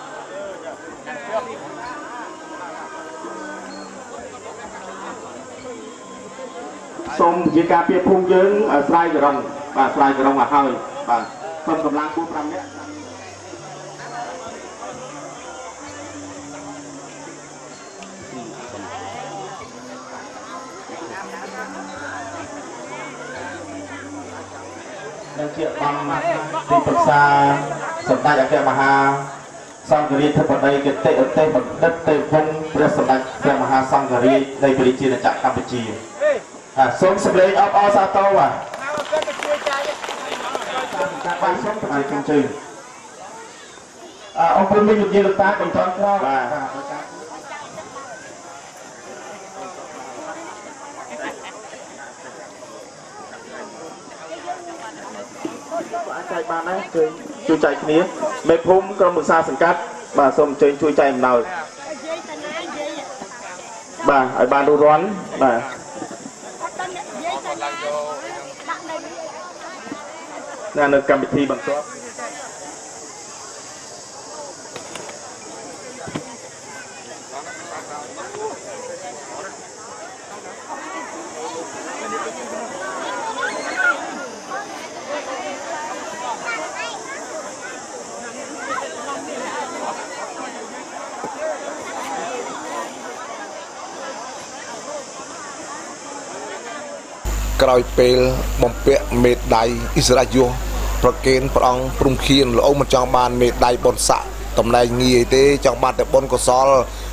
សូមជាការពៀភូមិយើងស្រាយចរងបាទស្រាយចរងមកហើយបាទសូមកម្លាំងគូប្រាំនាក់និងជាអង្គទីប្រឹក្សាសម្ដេចអគ្គមហាសង្ឃរាជធិបតីកិត្តិឧទេសបណ្ឌិតទេវវង្សព្រះសម្ដេចព្រះមហាសង្ឃរាជនៃព្រះរាជាណាចក្រកម្ពុជាសូមសម្លេងអបអរសាទរបាទបាទសូមថ្លែងកំជើញអរគុណលោកយាយលោកតាបន្តក្រោយបាទអាចចែកបានដែរជួយជួយចែកគ្នាមេភូមិក្រុមប្រឹក្សាសង្កាត់បាទសូមអញ្ជើញជួយចែកអំណោយបាទឲ្យបានរួចរាន់បាទនៅកម្មវិធីបន្ទាប់ក្រោយពេលបំពាក់មេដាយអិសរាជយសប្រកេនព្រះអង្គព្រំខៀនលោកមិនចង់បានមេដាយបុណ្យស័ក្តិតំណែងងាយទេចង់បានតែបុណ្យកុសល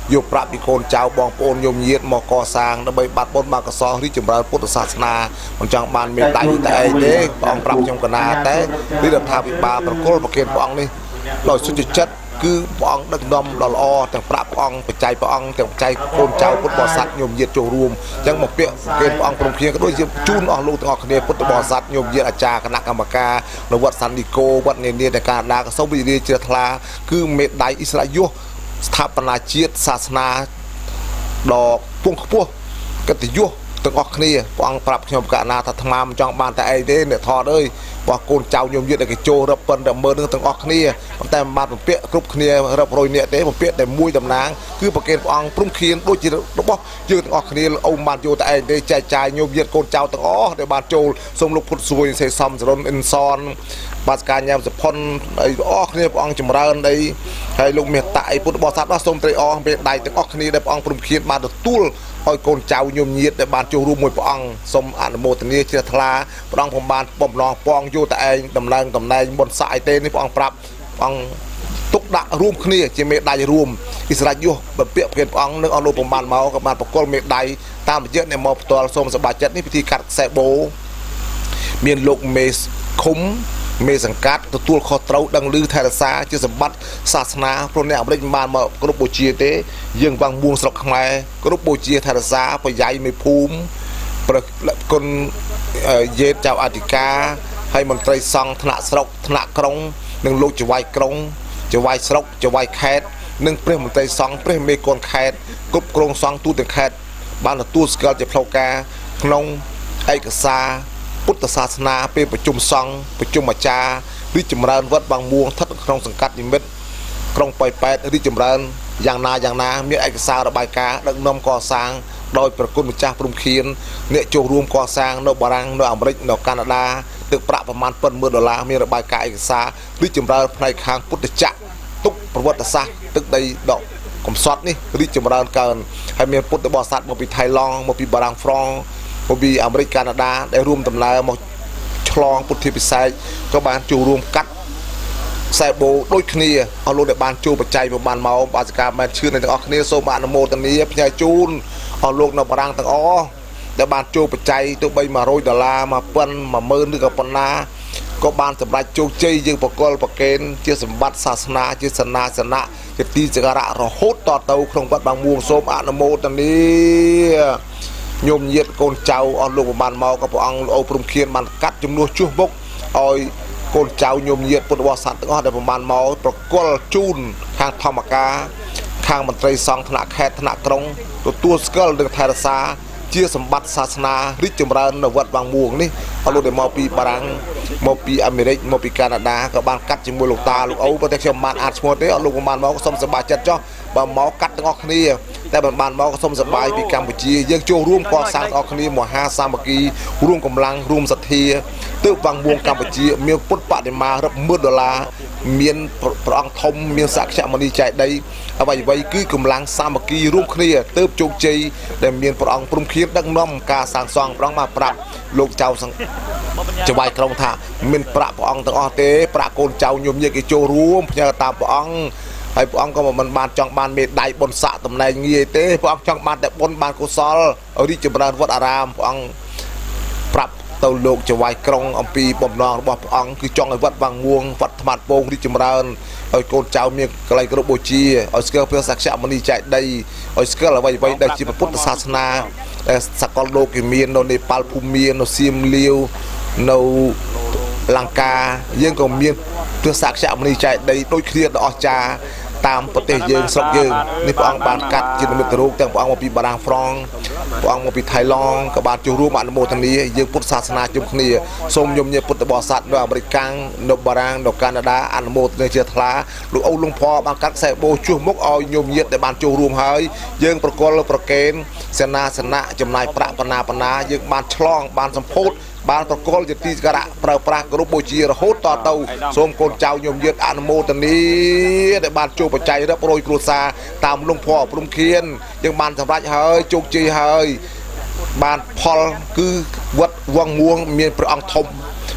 យកប្រាក់ពីកូនចៅបងប្អូនញោមញាតិមកកសាងដើម្បីបាត់បង់មកកសោរីចម្រើនពុទ្ធសាសនាមិនចង់បានមេដៃតែឯងទេព្រះអង្គប្រាប់ខ្ញុំកណាតែពីរដ្ឋាភិបាលប្រគល់ប្រគិនព្រះអង្គនេះដោយសុចរិតចិត្តគឺព្រះអង្គដឹកនាំដ៏ល្អទាំងប្រាក់ព្រះអង្គបច្ច័យព្រះអង្គទាំងបច្ច័យកូនចៅពុទ្ធបរិស័ទញោមញាតិចូលរួមអញ្ចឹងមកពាក្យគេព្រះអង្គព្រមព្រៀងក៏ដូចជាជូនអស់លោកទាំងអស់គ្នាពុទ្ធបរិស័ទញោមញាតិអាចារ្យគណៈកម្មការនៅវត្តសន្តិគោវត្តនានានៃកាណាដាក៏សូមរីករាយជ្រះថ្លាគឺមេដៃអ៊ីស្រាអែលយុស្ថាបនាជាតិសាសនាដ៏ពងខ្ពស់កិត្តិយសទាំងអស់គ្នាព្រះអង្គប្រាប់ខ្ញុំកណាថាអាត្មាមិនចង់បានតែឯងទេអ្នកថតអើយបោះកូនចៅញោមញាតិដែលគេចូលរឹបប៉ុនតែមើលនឹងទាំងអស់គ្នាប៉ុន្តែមិនបានពពាកគ្រប់គ្នារឹបរយនាក់ទេពពាកតែមួយតំណាងគឺប្រកេនព្រះអង្គព្រំខៀនដូចជារបស់យើងទាំងអស់គ្នាអ៊ំបានយកតែឯងទេចែកចាយញោមញាតិកូនចៅទាំងអស់ដែលបានចូលសូមលោកពុទ្ធសួយសេសំសរុនអ៊ិនសនបាសការញ៉ាំសុផុនអីអស់គ្នាព្រះអង្គចម្រើនអីហើយលោកមេត្តាអីពុទ្ធបរិស័ទដល់សូមត្រេកអរពេលដៃទាំងអស់គ្នាដែលព្រះអង្គព្រំខៀនបានទទួលឲ្យកូនចៅញោមញាតិដែលបានចូលរួមមួយព្រះអង្គសូមអនុមោទនាជ្រះថ្លាព្រះអង្គពុំបានបំឡងពងយកតែឯងដំឡើងតំណែងបុណ្យស័ក្តិទេនេះព្រះអង្គប្រាប់ព្រះអង្គទុកដាក់រួមគ្នាជាមេដៃរួមអ៊ីស្រាអែលយុះបពាកព្រះអង្គនឹងអស់លោកពុំបានមកក៏បានបកលមេដៃតាមរយៈអ្នកមកផ្ទាល់សូមសប្បាយចិត្តនេះពិធីកាត់ខ្សែបូមានលោកមេឃុំមេសង្កាត់ទទួលខុសត្រូវដឹងឮថែរក្សាជាសម្បត្តិសាសនាព្រោះអ្នកអាមេរិកមិនបានមកគ្រប់បូជាទេយើងវងមួងស្រុកខ្មែរគ្រប់បូជាថែរក្សាប្រយ៉ៃមេភូមិប្រគុណយេតចៅអធិការហើយមន្ត្រីសង្ឃថ្នាក់ស្រុកថ្នាក់ក្រុងនិងលោកចៅវាយក្រុងចៅវាយស្រុកចៅវាយខេត្តនិងព្រះមន្ត្រីសង្ឃព្រះមេកូនខេត្តគ្រប់គ្រងសង្ឃទូទាំងខេត្តបានទទួលស្គាល់ជាផ្លូវការក្នុងឯកសារពុទ្ធសាសនាពេលប្រជុំសង្ឃប្រជុំអាចារ្យរីកចម្រើនវត្តបាងមួងស្ថិតក្នុងសង្កាត់និមិត្តក្រុងប៉ោយប៉ែតរីកចម្រើនយ៉ាងណាយ៉ាងណាមានឯកសាររបាយការណ៍ដឹកនាំកសាងដោយប្រគុណម្ចាស់ព្រំខៀនអ្នកចូលរួមកសាងនៅបារាំងនៅអាមេរិកនៅកាណាដាទឹកប្រាក់ប្រមាណប៉ុន្មានដុល្លារមានរបាយការណ៍ឯកសាររីកចម្រើនផ្នែកខាងពុទ្ធចក្រទុកប្រវត្តិសាស្ត្រទឹកដីដកកំសត់នេះរីកចម្រើនកើនហើយមានពុទ្ធបរិស័ទមកពីថៃឡង់មកពីបារាំងហ្វ្រង់មកពីអាមេរិកកាណាដាដែលរួមដំណើរមកឆ្លងពុទ្ធិពិសេសក៏បានចូលរួមកាត់ខ្សែបូដូចគ្នាអស់លោកដែលបានចូលបច្ច័យប្រមាណមកបាសការបានឈឿនទាំងអស់គ្នាសូមអនុមោទនាផ្ញើជូនអស់លោកនៅបារាំងទាំងអស់ដែលបានចូលបច្ច័យទោះបីមួយរយដុល្លារមួយពាន់មួយម៉ឺនឬក៏ប៉ុណ្ណាក៏បានសម្រេចជោគជ័យយើងបកលប្រកេនជាសម្បត្តិសាសនាជាសាសនាជាទីសក្ការៈរហូតតទៅក្នុងវត្តបាងមួងសូមអនុមោទនាញោមញាតិកូនចៅអស់លោកបានមកក៏ព្រះអង្គលោកព្រំខៀនបានកាត់ជំនួសជួសមុខឲ្យកូនចៅញោមញាតិពុទ្ធបរិស័ទទាំងអស់ដែលបានមកប្រគល់ជូនខាងធម្មការខាងមន្ត្រីសង្ឃថ្នាក់ខេត្តថ្នាក់ក្រុងទទួលស្គាល់នឹងថែរក្សាជាសម្បត្តិសាសនារីកចម្រើននៅវត្តបាងមួងនេះអស់លោកដែលមកពីបារាំងមកពីអាមេរិកមកពីកាណាដាក៏បានកាត់ជាមួយលោកតាលោកអូប៉ុន្តែខ្ញុំបានអាចឈ្មោះទេអស់លោកបានមកសូមសប្បាយចិត្តចុះបើមកកាត់ទាំងអស់គ្នាតែមិនបានមកក៏សូមសប្បាយពីកម្ពុជាយើងចូលរួមកសាងទាំងអស់គ្នាមហាសាមគ្គីរួមកម្លាំងរួមសទ្ធាទើបបាងមួងកម្ពុជាមានពុទ្ធបដិមារាប់ម៉ឺនដុល្លារមានព្រះអង្គធំមានសក្យមុនីចែកដីអ្វីអ្វីគឺកម្លាំងសាមគ្គីរួមគ្នាទើបជោគជ័យដែលមានព្រះអង្គព្រំខៀនដឹកនាំការសាងសង់ព្រះអង្គបានប្រាប់លោកចៅចៅវាយក្រុងថាមានប្រាក់ព្រះអង្គទាំងអស់ទេប្រាក់កូនចៅញោមញាតិគេចូលរួមផ្ញើតាមព្រះអង្គហើយព្រះអង្គក៏មិនបានចង់បានមេដៃបុណ្យស័ក្តិតំណែងងាយទេព្រះអង្គចង់បានតែបុណ្យបានកុសលឲ្យរីកចម្រើនវត្តអារាមព្រះអង្គប្រាប់ទៅលោកចៅវាយក្រុងអំពីបំណងរបស់ព្រះអង្គគឺចង់ឲ្យវត្តបាងមួងវត្តថ្មាតពងរីកចម្រើនឲ្យកូនចៅមានកន្លែងគ្រប់បូជាឲ្យស្គាល់ព្រះសក្យមុនីចែកដីឲ្យស្គាល់អ្វីអ្វីដែលជាពុទ្ធសាសនាដែលសកលលោកគេមាននៅនេប៉ាល់ភូមានៅសៀមលាវនៅលង្កាយើងក៏មានព្រះសក្យមុនីចែកដីដូចគ្នាដ៏អស្ចារ្យតាមប្រទេសយើងស្រុកយើងនេះព្រះអង្គបានកាត់ជានិមិត្តរូបទាំងព្រះអង្គមកពីបារាំងហ្វ្រង់ព្រះអង្គមកពីថៃឡង់ក៏បានចូលរួមអនុមោទនាយើងពុទ្ធសាសនាជុំគ្នាសូមញោមញាតិពុទ្ធបរិស័ទនៅអាមេរិកកាំងនៅបារាំងនៅកាណាដាអនុមោទនាជាថ្លាលោកអូលងផបានកាត់ខ្សែបូជួសមុខឲ្យញោមញាតិដែលបានចូលរួមហើយយើងប្រកល់ប្រកេនសេនាសនៈចំណាយប្រាក់បណ្ណាបណ្ណាយើងបានឆ្លងបានសម្ពោធបានប្រកល់ជាទីសក្ការៈប្រើប្រាស់គ្រប់បូជារហូតតទៅសូមកូនចៅញោមញាតិអនុមោទនាដែលបានចូលបច្ច័យរាប់រយគ្រួសារតាមលងភ័ព្រំខៀនយើងបានសម្រេចហើយជោគជ័យហើយបានផលគឺវត្តវងមួងមានព្រះអង្គធំ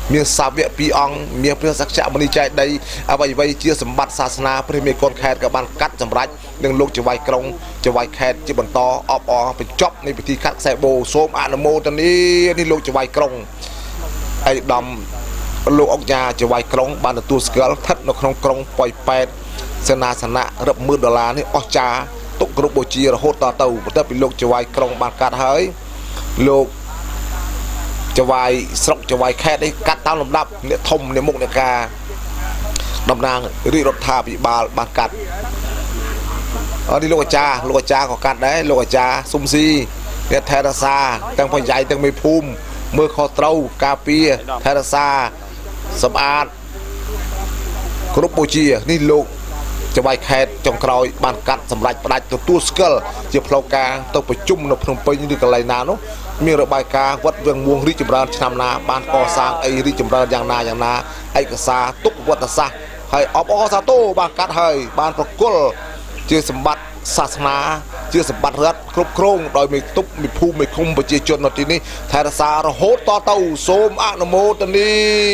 មានសាវកពីរអង្គមានព្រះសក្យមុនីចែកដីអ្វីអ្វីជាសម្បត្តិសាសនាព្រះមេកូនខេត្តក៏បានកាត់សម្រេចនឹងលោកចៅវាយក្រុងចៅវាយខេត្តជាបន្តអបអរបញ្ចប់នៃពិធីកាត់ខ្សែបូសូមអនុមោទនានេះលោកចៅវាយក្រុងឯកឧត្តមលោកអង្គការចៅវាយក្រុងបានទទួលស្គាល់ស្ថិតនៅក្នុងក្រុងប៉ោយប៉ែតសេនាសនៈរាប់ម៉ឺនដុល្លារនេះអស្ចារ្យទុកគ្រប់បូជារហូតតទៅបន្ទាប់ពីលោកចៅវាយក្រុងបានកាត់ហើយលោកចៅវាយស្រុកចៅវាយខេត្តនេះកាត់តាមលំដាប់អ្នកធំអ្នកមុខអ្នកការតំណាងរាជរដ្ឋាភិបាលបានកាត់អរនេះលោកអាចារ្យលោកអាចារ្យក៏កាត់ដែរលោកអាចារ្យសុំស៊ីអ្នកថែរក្សាទាំងបញ្ញាយទាំងមេភូមិមើលខុសត្រូវការពារថែរក្សាសម្អាតគ្រប់បូជានេះលោកចៅវាយខេត្តចុងក្រោយបានកាត់សម្រេចផ្ដាច់ទទួលស្គាល់ជាផ្លូវការទៅប្រជុំនៅភ្នំពេញឬកន្លែងណានោះមានរបាយការណ៍វត្តវាំងមួងរីកចម្រើនឆ្នាំណាបានកសាងអីរីកចម្រើនយ៉ាងណាយ៉ាងណាឯកសារទុកវត្តសាស្ត្រហើយអបអរសាទរបានកាត់ហើយបានប្រគល់ជាសម្បត្តិសាសនាជាសម្បត្តិរដ្ឋគ្រប់គ្រងដោយមេតុបមេភូមិមេឃុំប្រជាជននៅទីនេះថែរក្សារហូតតទៅសូមអនុមោទនា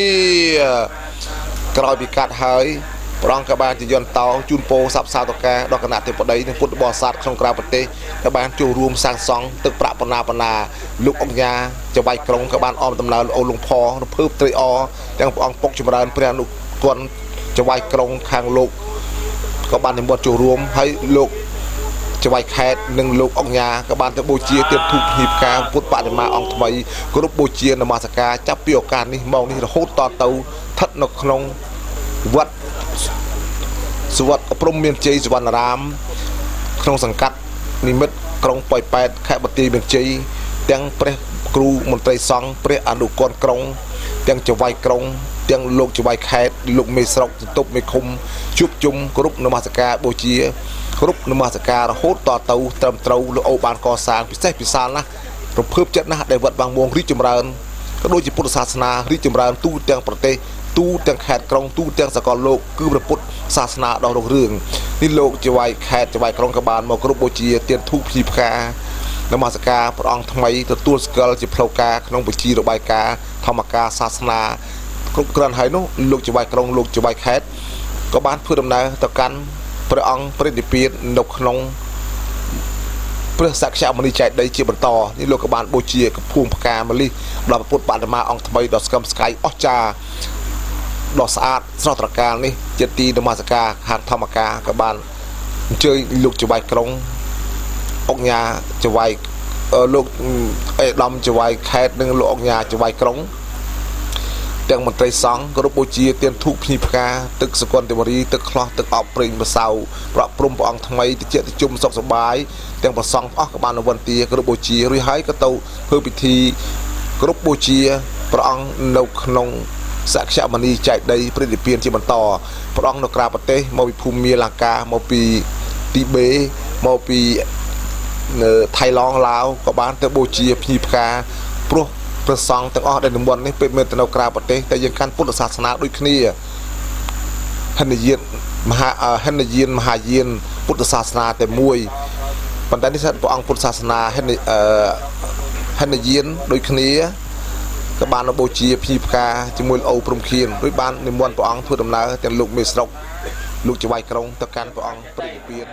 ក្រោយពីកាត់ហើយព្រះអង្គក៏បានជាយន្តតោជូនពរស័ព្ទសាធុការដល់គណៈទេពបតីនិងពុទ្ធបរិស័ទក្នុងក្រៅប្រទេសក៏បានចូលរួមសាងសង់ទឹកប្រាក់បណ្ណាបណ្ណាលោកអង្គញាចៅវាយក្រុងក៏បានអមដំណើរអូលលងផរភើបត្រីអទាំងព្រះអង្គពុកចម្រើនព្រះអនុគុណចៅវាយក្រុងខាងលោកក៏បាននិមន្តចូលរួមហើយលោកចៅវាយខេត្តនិងលោកអង្គញាក៏បានទៅបូជាទៀតធូបភ្ញៀវការពុទ្ធបដិមាអង្គថ្មីគ្រប់បូជានមស្ការចាប់ពីឱកាសនេះមកនេះរហូតតទៅស្ថិតនៅក្នុងវត្តសវត្តព្រំមានជ័យសវណ្ណរាមក្នុងសង្កាត់និមិត្តក្រុងប៉ោយប៉ែតខេត្តបន្ទាយមានជ័យទាំងព្រះគ្រូមន្ត្រីសង្ឃព្រះអនុគុណក្រុងទាំងចៅវាយក្រុងទាំងលោកចៅវាយខេត្តលោកមេស្រុកសន្ទប់មេឃុំជួបជុំគ្រប់នមស្ការបូជាគ្រប់នមស្ការរហូតតទៅត្រឹមត្រូវលោកអូបានកសាងពិសេសពិសាលណាស់រំភើបចិត្តណាស់ដែលវត្តបាំងមួងរីកចម្រើនក៏ដូចជាពុទ្ធសាសនារីកចម្រើនទូទាំងប្រទេសទូទាំងខេត្តក្រុងទូទាំងសកលលោកគឺព្រះពុទ្ធសាសនាដ៏រុងរឿងនេះលោកចៅវាយខេត្តចៅវាយក្រុងក៏បានមកគ្រប់បូជាទានធូបភ្ញីផ្កានមស្ការព្រះអង្គថ្មីទទួលស្គាល់ជាផ្លូវការក្នុងបញ្ជីរបាយការណ៍ធម្មការសាសនាគ្រប់គ្រាន់ហើយនោះលោកចៅវាយក្រុងលោកចៅវាយខេត្តក៏បានធ្វើដំណើរទៅកាន់ព្រះអង្គព្រះនិព្វាននៅក្នុងព្រះសក្យមុនីចែកដីជាបន្តនេះលោកក៏បានបូជាកភួងផ្កាម្លិះដល់ព្រះពុទ្ធបដិមាអង្គថ្មីដ៏ស្កឹមស្កៃអស្ចារ្យដ៏ស្អាតស្រស់ត្រកាលនេះជាទីនមស្ការខាងធម្មការក៏បានអញ្ជើញលោកចៅវាយក្រុងអង្គញាចៅវាយលោកអេដាមចៅវាយខេត្តនិងលោកអង្គញាចៅវាយក្រុងទាំងមន្ត្រីសង្ឃគ្រប់បូជាទានធូបភ្ញីផ្កាទឹកសកលទេវរីទឹកខ្លោះទឹកអប់ប្រេងបសៅប្រក់ព្រំព្រះអង្គថ្មីតិចតិជុំសុខសប្បាយទាំងប្រសង់អស់ក៏បានវន្តាគ្រប់បូជារួចហើយក៏ទៅធ្វើពិធីគ្រប់បូជាព្រះអង្គនៅក្នុងសក្យមុនីចែកដីព្រះនិព្វានជាបន្តព្រះអង្គនៅក្រៅប្រទេសមកពីភូមិមាលង្កាមកពីទីបេមកពីនៅថៃឡង់ឡាវក៏បានទៅបូជាភ្ញីផ្កាព្រោះព្រះសង្ឃទាំងអស់ដែលនិមន្តនេះពេលមានទៅនៅក្រៅប្រទេសតែយើងកាន់ពុទ្ធសាសនាដូចគ្នាហិនយានមហាហិនយានមហាយានពុទ្ធសាសនាតែមួយប៉ុន្តែនេះថាព្រះអង្គពុទ្ធសាសនាហិនហិនយានដូចគ្នាក៏បានបូជាភ្ញីផ្កាជាមួយលោកអូព្រំខៀនរួចបាននិមន្តព្រះអង្គធ្វើដំណើរទាំងលោកមេស្រុកលោកចៅវាយក្រុងទៅកាន់ព្រះអង្គព្រះនិព្វាន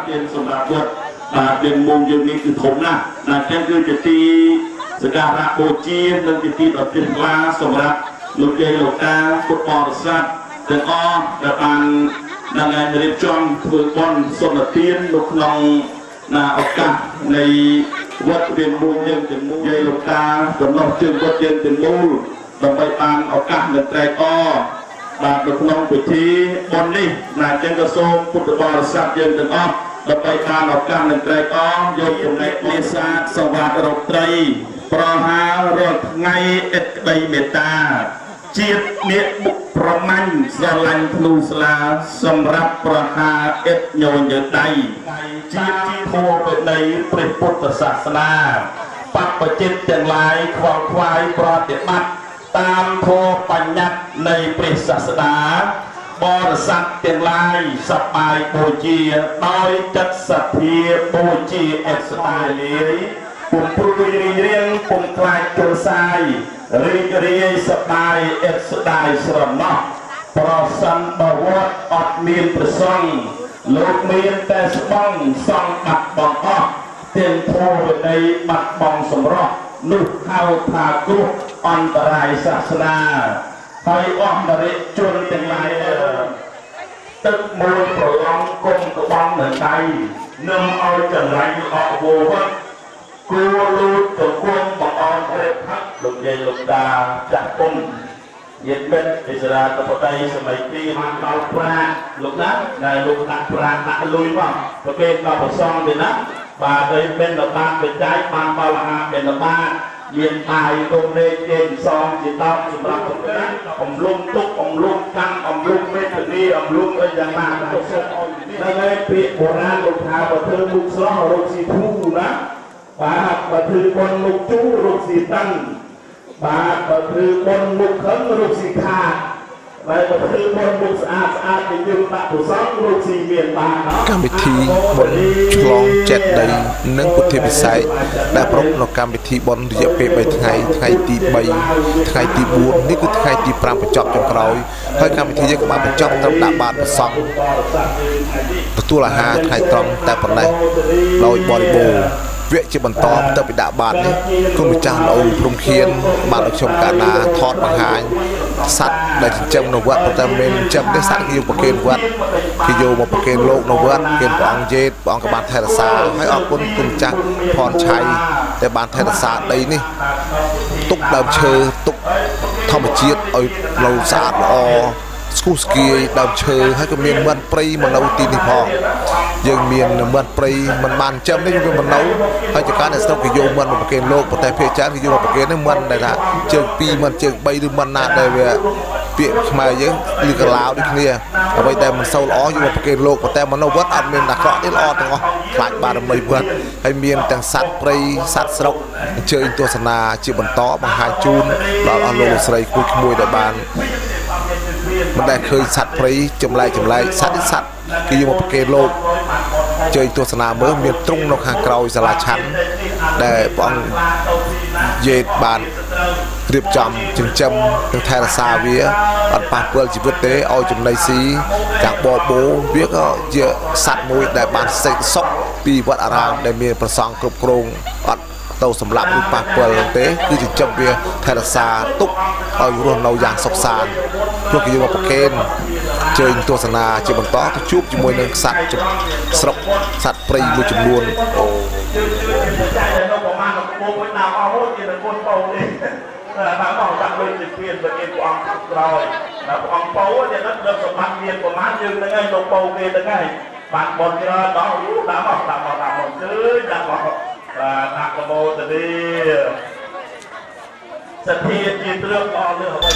ទានសម្រាប់វត្តបាទមានមុំយើងនេះគឺធំណាស់ណាស់ចឹងគឺជាទីសក្ការៈបូជានិងជាទីដ៏ជ្រះថ្លាសម្រាប់លោកយាយលោកតាពុទ្ធបរិស័ទទាំងអស់ដែលបាននឹងរៀបចំធ្វើបុណ្យសុនទាននៅក្នុងណាឱកាសនៃវត្តមានមុំយើងទាំងមូលយាយលោកតាកំណត់ជើងវត្តយើងទាំងមូលដើម្បីបានឱកាសនឹងត្រេកអរបាទនៅក្នុងពិធីបុណ្យនេះណាចឹងក៏សូមពុទ្ធបរិស័ទយើងទាំងអស់ដើម្បីបានឱកាសនឹងត្រេកអរយកចំណេះលាសាទសវត្ថរកត្រីប្រហាររាល់ថ្ងៃអិតក្តីមេត្តាជាតិនេះបុកប្រមាញ់ស្រឡាញ់ធ្នូស្លាសម្រាប់ប្រហារអិតញញើដៃជាតិធម៌បដីព្រះពុទ្ធសាសនាបព្វជិតទាំងឡាយខ្វល់ខ្វាយប្រតិបត្តិតាមធម៌បញ្ញត្តិនៃព្រះសាសនាបរិស័ទទាំងឡាយសប្បាយបូជាដោយចិត្តសទ្ធាបូជាអស្ចារ្យលាយពុំព្រួយរីរៀងពុំខ្លាចទល់សាយរីករាយសប្បាយអស្ចារ្យស្រណោះប្រសិនបើវត្តអត់មានប្រសង់លោកមានតែស្បង់សង់បាត់បងអស់ទាំងធម៌វិន័យបាត់បងសម្រស់នោះហៅថាគ្រោះអន្តរាយសាសនាហើយអស់មរិជនទាំងឡាយទឹកមួយប្រឡងគុំក្បងនៅដៃនឹងឲ្យចង្រៃអកវវត្តគួរលូតទៅគុំបងអនព្រះផាត់លោកយាយលោកតាចាស់គុំញាតិមិត្តឥស្រាតបតីសម័យទីបានដល់ប្រាលោកណាដែលលោកដាក់ប្រាដាក់លុយមកប្រគេនដល់ព្រះសង្ឃទេណាបាទហើយមានតបាតបច្ច័យបានបលហាមានតបាតមានបាយទុំលេខជេនសងជាតោសម្រាប់ប្រគេនអំលុំទុកអំលុំកាន់អំលុំមេធាវីអំលុំអីយ៉ាងណាទៅសូមឲ្យនៅឯពាក្យបុរាណលោកថាបើធ្វើមុខស្រស់រកស៊ីធូរណាបាទបើធ្វើបុណ្យមុខជូររកស៊ីតាំងបាទបើធ្វើបុណ្យមុខខឹងរកស៊ីខាតហើយបើធ្វើបុណ្យមុខស្អាតស្អាតទៅយើងដាក់ប្រសងរកស៊ីមានបានកម្មវិធីបុណ្យឆ្លងចេតដីនិងពុទ្ធិពិស័យដែលប្រពៃនៅកម្មវិធីបុណ្យរយៈពេលបីថ្ងៃថ្ងៃទីបីថ្ងៃទីបួននេះគឺថ្ងៃទីប្រាំបញ្ចប់ចុងក្រោយហើយកម្មវិធីយើងក៏បានបញ្ចប់ត្រឹមដាក់បាតប្រសងទទួលអាហារថ្ងៃត្រង់តែប៉ុណ្ណេះដោយបរិបូរណ៍វគ្គជាបន្តទៅពីដាក់បាតនេះគុណម្ចាស់លោកព្រំខៀនបានឲ្យខ្ញុំកាលណាថតបង្ហាញសត្វដែលចិញ្ចឹមនៅវត្តប៉ុន្តែមិនចិញ្ចឹមទេសត្វគេយកប្រគេនវត្តគេយកមកប្រគេនលោកនៅវត្តគេព្រះអង្គយេតព្រះអង្គក៏បានថែរក្សាហើយអរគុណគុណម្ចាស់ផនឆៃដែលបានថែរក្សាដីនេះទុកដើមឈើទុកធម្មជាតិឲ្យនៅស្អាតល្អស្គូស្គីដើមឈើហើយក៏មានមន់ព្រៃមកនៅទីនេះផងយើងមានមន់ព្រៃមិនបានចិញ្ចឹមនេះវាមកនៅហើយចការអ្នកស្រុកគេយកមន់មកប្រគេនលោកប៉ុន្តែភាគច្រើនគេយកមកប្រគេននេះមន់ដែលថាជើងពីរមន់ជើងបីឬមន់ណាដែលវាពាក្យខ្មែរយើងឬកឡាវដូចគ្នាអ្វីដែលមិនសូវល្អយកមកប្រគេនលោកប៉ុន្តែមកនៅវត្តអត់មានអាក្រក់ទេល្អទាំងអស់ខ្លាចបារមីវត្តហើយមានទាំងសត្វព្រៃសត្វស្រុកអញ្ជើញទស្សនាជាបន្តបង្ហាញជូនដល់អស់លោកលោកស្រីគួយក្មួយដែលបានមិនដែលឃើញសត្វព្រៃចម្លែកចម្លែកសត្វនេះសត្វគេយកមកប្រគេនលោកជើញទស្សនាមើលមានទ្រុងនៅខាងក្រោយសាលាឆាន់ដែលព្រះអង្គយេតបានរៀបចំចិញ្ចឹមនិងថែរក្សាវាអត់ប៉ះពាល់ជីវិតទេឲ្យចំណីស៊ីទាំងបបោវាក៏ជាសត្វមួយដែលបានសេកសុខពីវត្តអារាមដែលមានប្រសង់គ្រប់គ្រងអត់ទៅសម្រាប់ឬប៉ះពាល់ទេគឺចិញ្ចឹមវាថែរក្សាទុកឲ្យរស់នៅយ៉ាងសុខសាន្តព្រោះគេយកមកប្រគេនជើញទស្សនាជាបន្តទៅជួបជាមួយនឹងសត្វស្រុកសត្វព្រៃមួយចំនួនអូតែនៅប្រមាណកំពុងមួយតាមអស់មួយជាកូនបោនេះតាមមកដាក់លុយទៅពៀនទៅគេព្រះអង្គក្រោយដល់ព្រះអង្គបោជានឹកដឹកសម្បត្តិមានប្រមាណយើងនឹងឯងលោកបោគេទៅហើយបានបនច្រើនដល់តាមមកតាមមកតាមមកគឺដាក់មកបាទដាក់កបោទៅនេះសទ្ធាជាទ្រឹងអស់លើអ្វី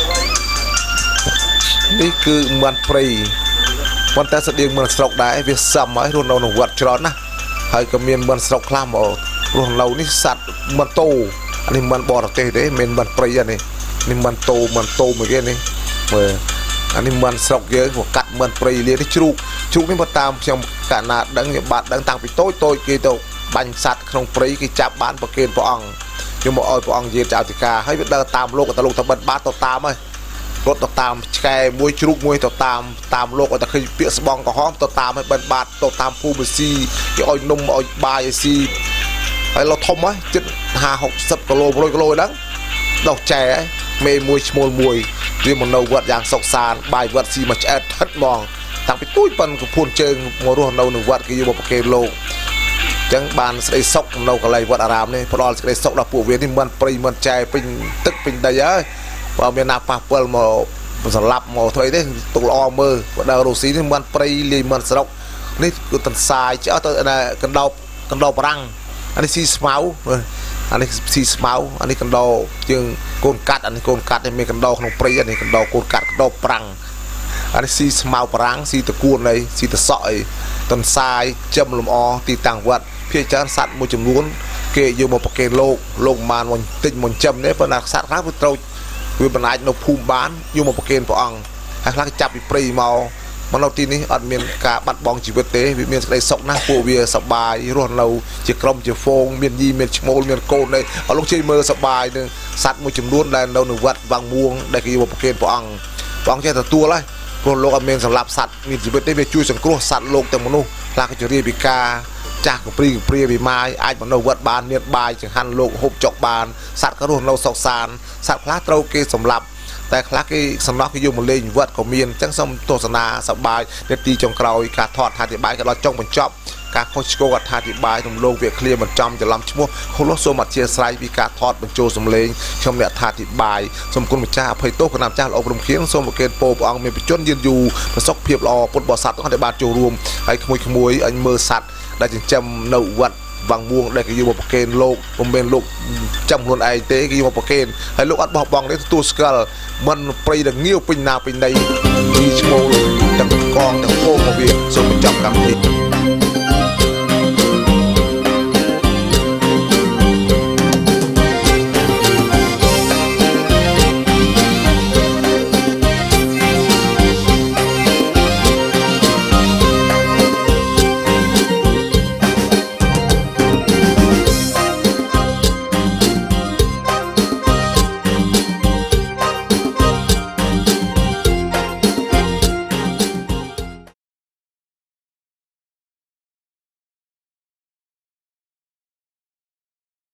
នេះគឺមន់ព្រៃប៉ុន្តែស្តៀងមន់ស្រុកដែរវាសឹមហើយរស់នៅក្នុងវត្តច្រើនណាស់ហើយក៏មានមន់ស្រុកខ្លះមករស់នៅនេះសัตว์មន់តោនេះមន់បរទេសទេមិនមន់ព្រៃនេះនេះមន់តោមន់តោមួយគេនេះមើលអានេះមន់ស្រុកយើងមកកាត់មន់ព្រៃលានេះជ្រូកជ្រូកនេះបើតាមខ្ញុំកាលណាដឹងខ្ញុំបាទដឹងតាំងពីតូចតូចគេទៅបាញ់សัตว์ក្នុងព្រៃគេចាប់បានប្រគេនព្រះអង្គខ្ញុំមកឲ្យព្រះអង្គយាយចៅតិកាហើយវាដើរតាមលោកទៅលោកតបិនបាទទៅតាមហើយรถตามแกมวยจุกมวยต่อตามตามโลกแต่เคยเปียสบองก็ห้อมต่อตามให้บรรบาดต่อตามภูมิซีที่อ้อยนมอ้อยบายซีไอ้เราทมไว้จุดห้าหกสิบกิโลร้อยกิโลนั้นดอกแจเมย์มวยชมวยมวยเรียนมันเอาวัดอย่างสกสารบายวัดซีมาแอดทัดมองต่างไปตุ้ยปันกับพูนเชิงมวยรุ่นเราหนึ่งวัดก็อยู่บนปากเกโลจังบานสไลซกเราก็เลยวัดอารามนี่พอเราสไลซกเราปลูกเวียนที่มันปรีมันใจเป็นตึกเป็นได้เยอะพอเมียนาปาเปิลมาสลับมาถอยได้ตกลอมือว่าดาวโรซีนี่มันปรีลีมันสลกนี่ก็ตันทรายเจ้าตัวอะไรกันดาวกันดาวปรังอันนี้ซีสมาลอันนี้ซีสมาลอันนี้กันดาวจึงโกนกัดอันนี้โกนกัดนี่มีกันดาวขนมปรีอันนี้กันดาวโกนกัดกันดาวปรังอันนี้ซีสมาลปรังซีตะกูลเลยซีตะสอยตันทรายจำลมอตีต่างวัดเพียงจานสัตว์มวยจำนวนเกยอยู่มาปะเกโลกโลกมานมันติดมันจำเนี่ยปนักสัตว์ครับเราวิบัตินภูมิบ้านอยู่มาปะเกนปะอังให้คลักจับอีปรีเมามันเราทีนี้อัดเมียนกาบัดบองจีเวเต้วิเมียนได้สกนะปูเวียสบายรุ่นเราจะกลมจะโฟงเมียนยีเมียนชโมลเมียนโกนเลยเอาลูกชีมือสบายหนึ่งสัตว์มวยจำนวนได้เราหนึ่งวัดบางม่วงได้กี่มาปะเกนปะอังปะอังแค่แต่ตัวเลยโลกอเมนสำหรับสัตว์มีจีเวเต้ไปช่วยสังเคราะห์สัตว์โลกแต่มนุษย์ลากจะเรียบิกาจากปรีปรีบิไม้ไอ้มันเราวัดบานเนียดบายจังหันโลกหบจอกบานสัตว์กระรุ่นเราสกสารสัตว์พลาเตาเกสำหรับแต่คลักที่สำนักที่อยู่มาเลยวัดของเมียนจังสมโฆษณาสบายเนตีจงกราวการทอดทาติบายกับเราจ้องบนจอบการโคชโกกับทาติบายตรงโลกเวียเคลียร์มันจำจะล้ำชั่วโมงโคโลโซมัดเชียร์ไซด์วิการทอดบนโจสมเลงชมเนี่ยทาติบายสมกุลมิจ้าอภัยโต้ขนามจ้าอบรมเคียงสมเกณฑ์โปปองเมียนไปจนยืนอยู่ประสบเพียบรอปนบ่อสัตว์ต้องให้บาดโจรวมไอ้ขโมยขโมยไอ้เมื่อสัตว์ได้จึงจำนวัดบางม่วงได้ก็อยู่บนปากเกนโลกผมเป็นโลกจำนวนไอเต้ก็อยู่บนปากเกนให้โลกอัดบอกบองได้ตัวสกัลมันปรีดังเงี้ยวเป็นนาเป็นในมีชั่วโมงดังกองดังโค้งมาเวียนส่งไปจับกันที